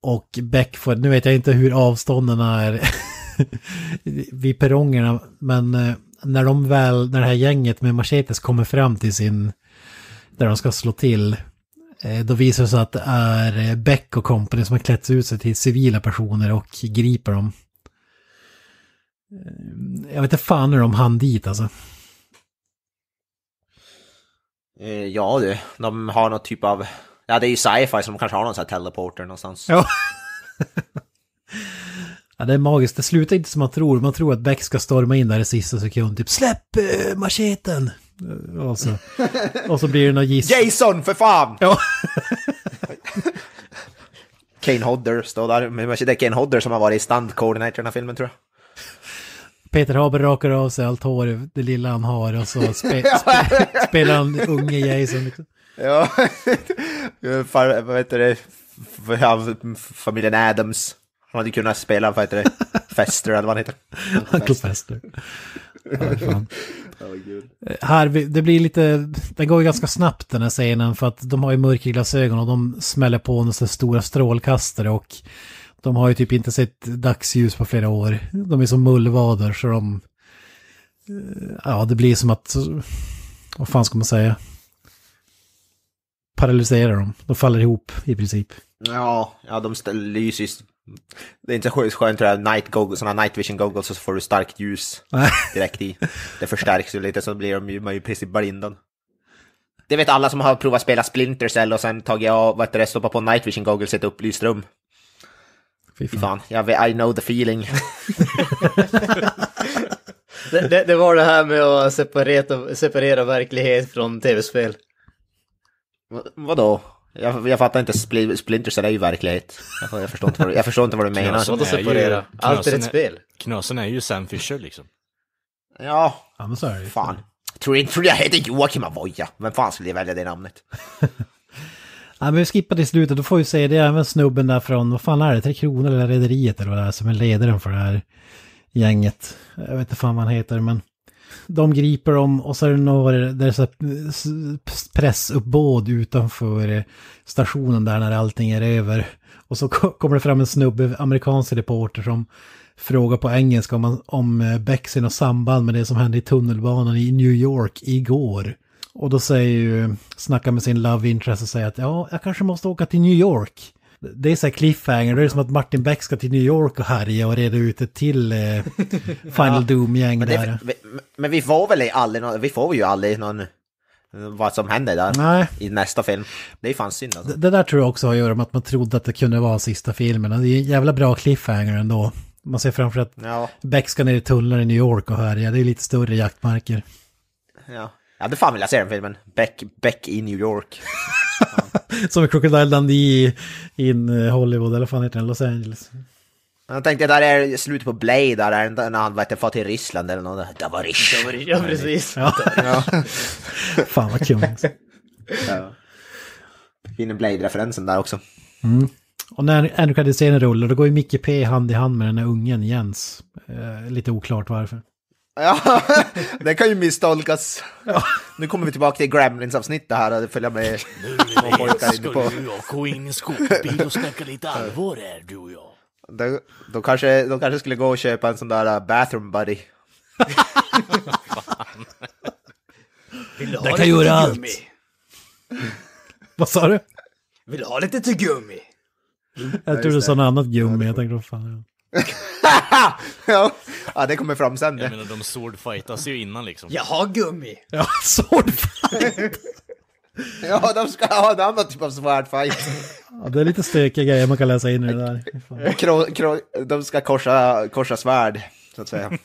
Och Beck får, nu vet jag inte hur avstånden är vid perrongerna, men när det här gänget med machetes kommer fram till där de ska slå till, då visar det sig att det är Beck och company som har klätt ut sig till civila personer och griper dem. Jag vet inte fan hur de hann dit alltså. Ja du, de har något typ av... Ja, det är ju sci-fi, så de kanske har någon sån här teleporter någonstans. Ja. Ja, det är magiskt. Det slutar inte som man tror. Man tror att Beck ska storma in där i sista sekund. Typ, släpp macheten! Och så blir det någon Jason, för fan! Ja. Kane Hodder står där. Men det är Kane Hodder som har varit i stand-coordinator i den här filmen, tror jag. Peter Haber rakar av sig allt hår, det lilla han har, och så spelar han unge Jason. Liksom. Ja, vad heter det? Familjen Adams. Han hade kunnat spela, vad heter det? Fester eller vad han heter. Uncle Fester. Ja, fan. Här, det blir lite, den går ju ganska snabbt den här scenen, för att de har ju mörka glasögon och de smäller på en så stora strålkastare, och de har ju typ inte sett dagsljus på flera år. De är som mullvader, så ja, det blir som att, vad fan ska man säga, paralyserar dem. De faller ihop i princip. Ja, de lyser. Det är inte så skönt tror jag, såna night vision goggles, så får du starkt ljus direkt i. Det förstärks ju lite, så blir man ju i princip blinden. Det vet alla som har provat spela Splinter Cell och sen tagit av, stoppa på night vision goggles i ett upplyst rum. Fy fan. I know the feeling. det var det här med att separera verklighet från tv-spel. Vadå? Jag fattar inte, Splinter Cell är ju verklighet. Jag förstår inte vad du menar. Att separera. Allt är ett spel. Knösen är ju Sam Fisher liksom. Ja, men så är det. Fan. Tror jag heter Joakim Avoya. Vem fan skulle jag välja det namnet? Ja, men vi skippar till slutet. Då får vi se, det är även snubben där från, vad fan är det? 3 Kronor eller Rederiet eller vad det är, som är ledaren för det här gänget. Jag vet inte fan vad han heter, men de griper dem, och så är det några, där är så pressuppbåd utanför stationen där när allting är över. Och så kommer det fram en snubbe, amerikansk reporter, som frågar på engelska om Beck ser något samband med det som hände i tunnelbanan i New York igår. Och då snackar med sin love interest och säger att ja, jag kanske måste åka till New York. Det är så här cliffhanger, det är som att Martin Beck ska till New York och härja och reda ut ett till Final Doom-gäng där. Men vi får ju aldrig någon vad som händer där i nästa film. Det är fan synd alltså. Det där tror jag också har att göra med att man trodde att det kunde vara sista filmen. Det är en jävla bra cliffhanger ändå. Man ser framför att Beck ska ner i tunnlar i New York och härja. Det är lite större jaktmarker. Ja, det fan vill jag se den filmen. Beck i New York. Som Crocodile Dundee in Hollywood, eller fan heter den, Los Angeles. Jag tänkte där är slutet på Blade, där när han far till Ryssland eller något. Det var Rysch. Ja, precis. Ja. Fan vad kul. Fin Blade-referensen där också. Mm. Och när Andrew-scenen rullar, då går ju Mickey P hand i hand med den här ungen Jens. Lite oklart varför. Ja, det kan ju misstolkas. Ja. Nu kommer vi tillbaka till Gremlins-avsnittet här och följa med. Nu ska du gå in i skopbil och snacka lite allvar här, du och jag. De kanske skulle gå och köpa en sån där bathroom buddy. Det kan göra allt. Vad sa du? Vill du ha lite till gummi? Jag tror du sa något annat gummi. Jag tänkte, fan. Ja, det kommer fram sen. Jag menar, de swordfightas ju innan liksom. Jag har gummi. Ja, swordfight. Ja, de ska ha en annan typ av swordfight. Ja, det är lite stökiga grejer man kan läsa in i det där. De ska korsa svärd, så att säga.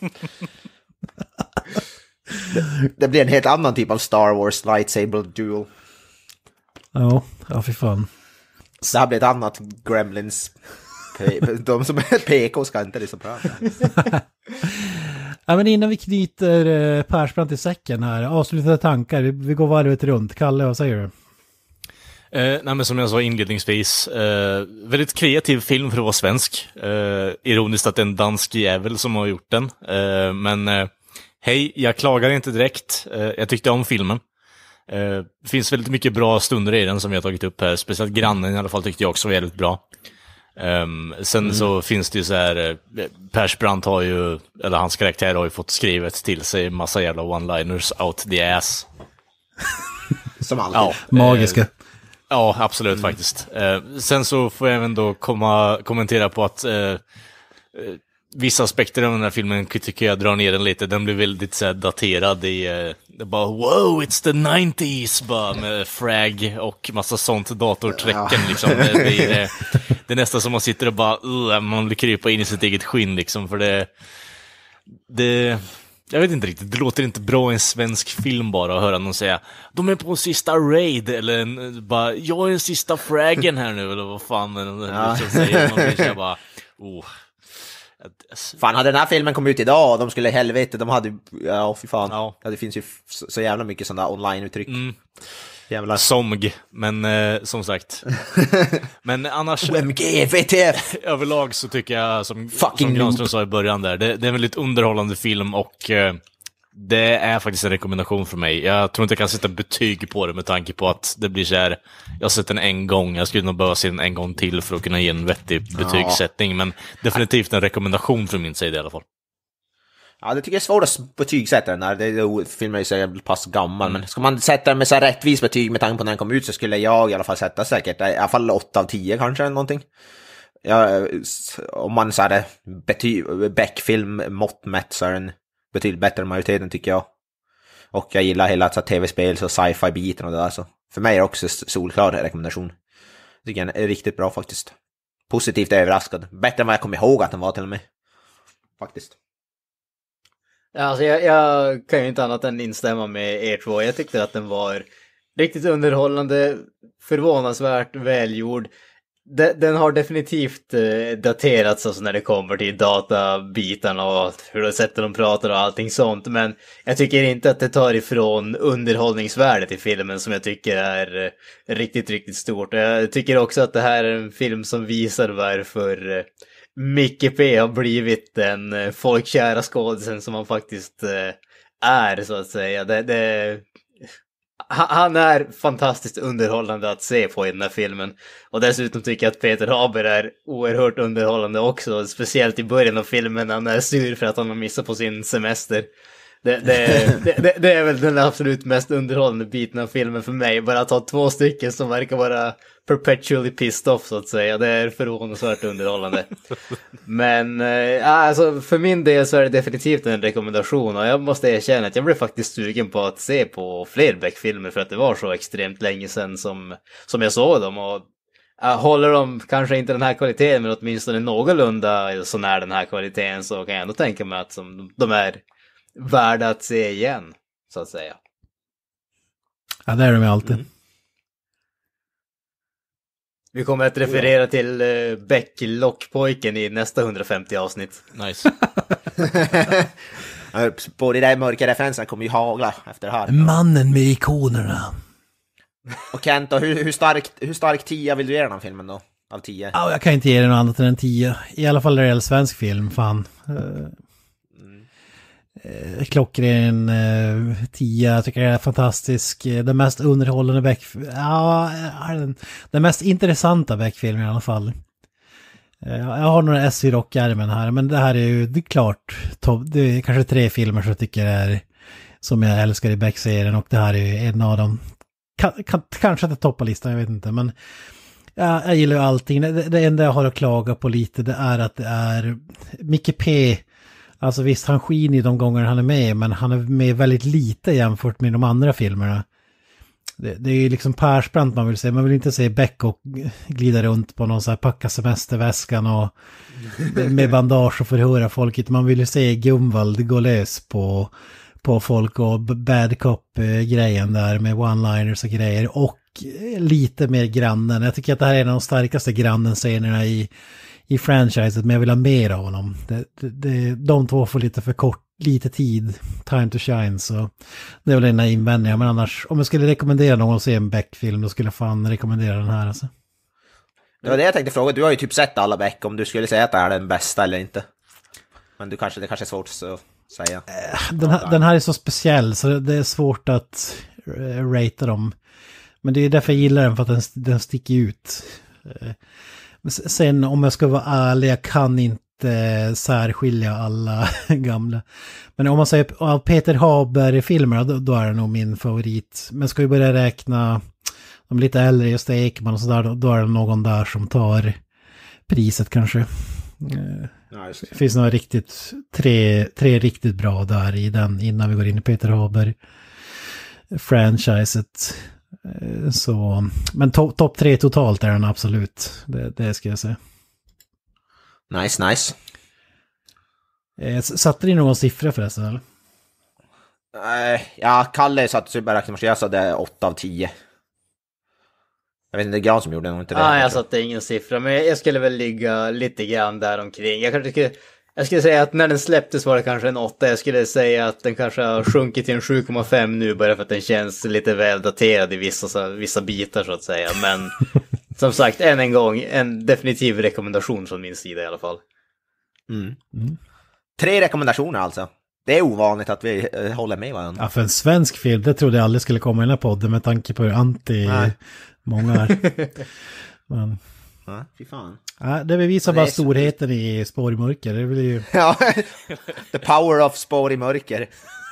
Det blir en helt annan typ av Star Wars lightsaber duel. Ja, för fan. Det här blir ett annat Gremlins. De som är PK ska inte liksom prata. Ja, men innan vi knyter Persbrandt i säcken här, avslutade tankar, vi går varvet runt. Kalle, vad säger du? Nej, men som jag sa inledningsvis, väldigt kreativ film för att vara svensk. Ironiskt att det är en dansk jävel som har gjort den. Men hej, jag klagar inte direkt. Jag tyckte om filmen. Det finns väldigt mycket bra stunder i den som vi har tagit upp här. Speciellt grannen i alla fall tyckte jag också var väldigt bra. Sen så finns det ju så här, Persbrandt har ju, eller hans karaktär har ju fått skrivet till sig massa jävla one-liners out the ass. Som alltid. Ja, magiska. Ja, absolut faktiskt. Sen så får jag även då kommentera på att vissa aspekter av den här filmen tycker jag drar ner den lite. Den blir väldigt så här, daterad i det bara wow, it's the 90s bara med frag och massa sånt datorträcken liksom. Det är nästan som man sitter och bara man vill krypa in i sitt eget skinn liksom, för det jag vet inte riktigt, det låter inte bra i en svensk film bara att höra någon säga de är på en sista raid eller bara jag är den sista fraggen här nu eller vad fan säger man blir bara Fan, hade den här filmen kommit ut idag och de skulle helvete, de hade fy fan. Ja, det finns ju så jävla mycket sådana online-uttryck. Jävlar. Somg, men som sagt. Men annars OMG, VTF! Överlag så tycker jag som Granström sa i början där, det är en väldigt underhållande film och det är faktiskt en rekommendation för mig. Jag tror inte jag kan sätta betyg på det med tanke på att det blir så här, jag har sett den en gång, jag skulle nog behöva se den en gång till för att kunna ge en vettig betygssättning, men definitivt en rekommendation från min sida i alla fall. Ja, det tycker jag är svårt att betygsätta den här. Filmen är så jävla pass gammal, men ska man sätta den med så här rättvis betyg med tanke på när den kom ut så skulle jag i alla fall sätta säkert i alla fall 8 av 10 kanske eller någonting. Ja, om man så här Beck-film mått mätt så är den betydligt bättre än majoriteten tycker jag. Och jag gillar hela tv-spel och sci-fi-biten och det där, så för mig är det också solklar rekommendation. Jag tycker den är riktigt bra faktiskt. Positivt överraskad. Bättre än vad jag kommer ihåg att den var till och med. Faktiskt. Alltså jag kan ju inte annat än instämma med er två. Jag tyckte att den var riktigt underhållande, förvånansvärt välgjord. Den har definitivt daterats alltså när det kommer till databitarna och hur de sätter de pratar och allting sånt. Men jag tycker inte att det tar ifrån underhållningsvärdet i filmen som jag tycker är riktigt, riktigt stort. Jag tycker också att det här är en film som visar varför Micke P har blivit den folkkära skådisen som han faktiskt är, så att säga. Han är fantastiskt underhållande att se på i den här filmen. Och dessutom tycker jag att Peter Haber är oerhört underhållande också. Speciellt i början av filmen när han är sur för att han har missat på sin semester. Det är väl den absolut mest underhållande biten av filmen för mig. Bara att ha 2 stycken som verkar vara perpetually pissed off, så att säga. Det är förvånansvärt underhållande. Men alltså, för min del så är det definitivt en rekommendation. Och jag måste erkänna att jag blev faktiskt sugen på att se på fler Beck-filmer. För att det var så extremt länge sedan som jag såg dem. Och håller de kanske inte den här kvaliteten, men åtminstone någorlunda så när den här kvaliteten, så kan jag ändå tänka mig att de är värda att se igen, så att säga. Ja, det är de alltid. Vi kommer att referera till Beck-lockpojken i nästa 150 avsnitt. Nice. Både där mörka referenserna kommer ju hagla efter det här. Mannen med ikonerna. Och Kent, då, hur stark 10 vill du ge den här filmen då? Av 10? Ja, jag kan inte ge den något annat än en 10. I alla fall när det gäller svensk film, fan. Klockren 10, jag tycker det är fantastisk. Den mest underhållande den mest intressanta Beck-filmen i alla fall. Jag har några S i rockärmen här, men det här är ju det är klart det är kanske 3 filmer som jag tycker är som jag älskar i Beck-serien, och det här är ju en av dem. Kanske inte toppar listan, jag vet inte, men jag gillar ju allting. Det enda jag har att klaga på lite, det är att det är Micke P. Alltså visst, han skiner i de gånger han är med, men han är med väldigt lite jämfört med de andra filmerna. Det är ju liksom Persbrandt man vill se. Man vill inte se Beck och glida runt på någon så här packa semesterväskan och med bandage och förhöra folket. Man vill ju se Gumvald gå lös på folk och bad cop-grejen där med one-liners och grejer. Och lite mer grannen. Jag tycker att det här är en av de starkaste grannen-scenerna i franchiset, men jag vill ha mer av honom. De två får lite tid, time to shine, så det är väl en invändning. Men annars, om jag skulle rekommendera någon att se en Beck-film, då skulle jag fan rekommendera den här alltså. Det var det jag tänkte fråga, du har ju typ sett alla Beck, om du skulle säga att det är den bästa eller inte. Men det kanske är svårt att säga. Den här är så speciell så det är svårt att ratea dem. Men det är därför jag gillar den, för att den sticker ut. Sen om jag ska vara ärlig, jag kan inte särskilja alla gamla. Men om man säger av Peter Haber-filmer, då är det nog min favorit. Men ska vi börja räkna de lite äldre, just Ekman och sådär, då är det någon där som tar priset kanske. Det finns några riktigt, tre riktigt bra där i den innan vi går in i Peter Haber-franchiset. Så, men topp 3 totalt är den absolut. Det ska jag säga. Nice. Satte ni någon siffra förresten eller? Ja, Kalle satte superräkning, jag sa det 8 av 10. Jag vet inte, det är Gran som gjorde nog inte det. Nej, jag satte ingen siffra, men jag skulle väl ligga lite grann där omkring. Jag skulle säga att när den släpptes var det kanske en 8. Jag skulle säga att den kanske har sjunkit till en 7,5 nu bara för att den känns lite väl daterad i vissa bitar så att säga. Men som sagt, än en gång, en definitiv rekommendation från min sida i alla fall. 3 rekommendationer alltså. Det är ovanligt att vi håller med varandra. Ja, för en svensk film, det trodde jag aldrig skulle komma i den här podden med tanke på hur många är. Men... Ja, fy fan. Ja, det bevisar bara storheten i Spår i mörker. Det blir ju... Ja, the power of Spår i mörker.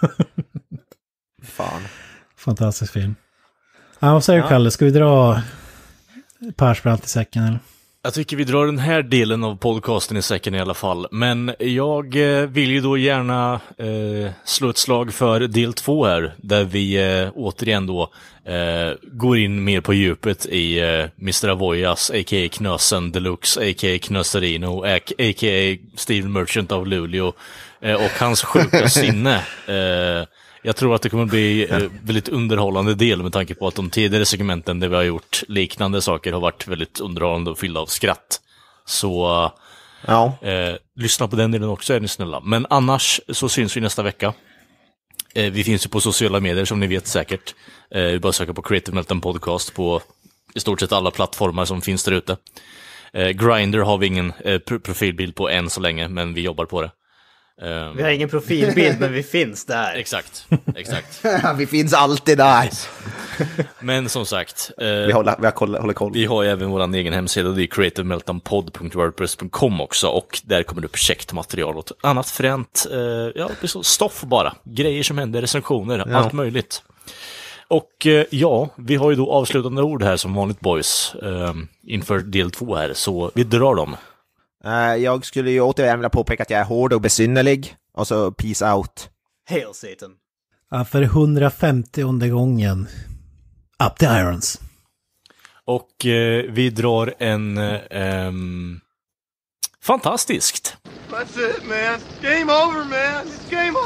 Fan. Fantastisk film. Ja, vad säger du, Kalle? Ska vi dra Persbrandt i säcken eller? Jag tycker vi drar den här delen av podcasten i säcken i alla fall. Men jag vill ju då gärna slå ett slag för del 2 här. Där vi återigen då går in mer på djupet i Mr. Avoyas, a.k.a. Knösen Deluxe, a.k.a. Knöserino, a.k.a. Steven Merchant av Luleå och hans sjuka sinne. Jag tror att det kommer bli väldigt underhållande del med tanke på att de tidigare segmenten där vi har gjort liknande saker har varit väldigt underhållande och fyllda av skratt. Så lyssna på den delen också, är ni snälla. Men annars så syns vi nästa vecka. Vi finns ju på sociala medier som ni vet säkert. Vi bara söker på Creative Meltdown Podcast på i stort sett alla plattformar som finns där ute. Grindr har vi ingen profilbild på än så länge, men vi jobbar på det. Vi har ingen profilbild, men vi finns där. Exakt. Vi finns alltid där. Men som sagt, vi håller koll. Vi har även vår egen hemsida, det är creativemeltdownpod.wordpress.com också, och där kommer det upp käckt material och annat fränt, stoff bara, grejer som händer, recensioner, allt möjligt. Och vi har ju då avslutande ord här som vanligt, boys, inför del 2 här, så vi drar dem. Jag skulle ju återigen vilja påpeka att jag är hård och besynnerlig. Och så peace out. Hail Satan. Ja, för 150:e gången. Up the irons. Och vi drar en fantastiskt. That's it, man. Game over, man. It's game over.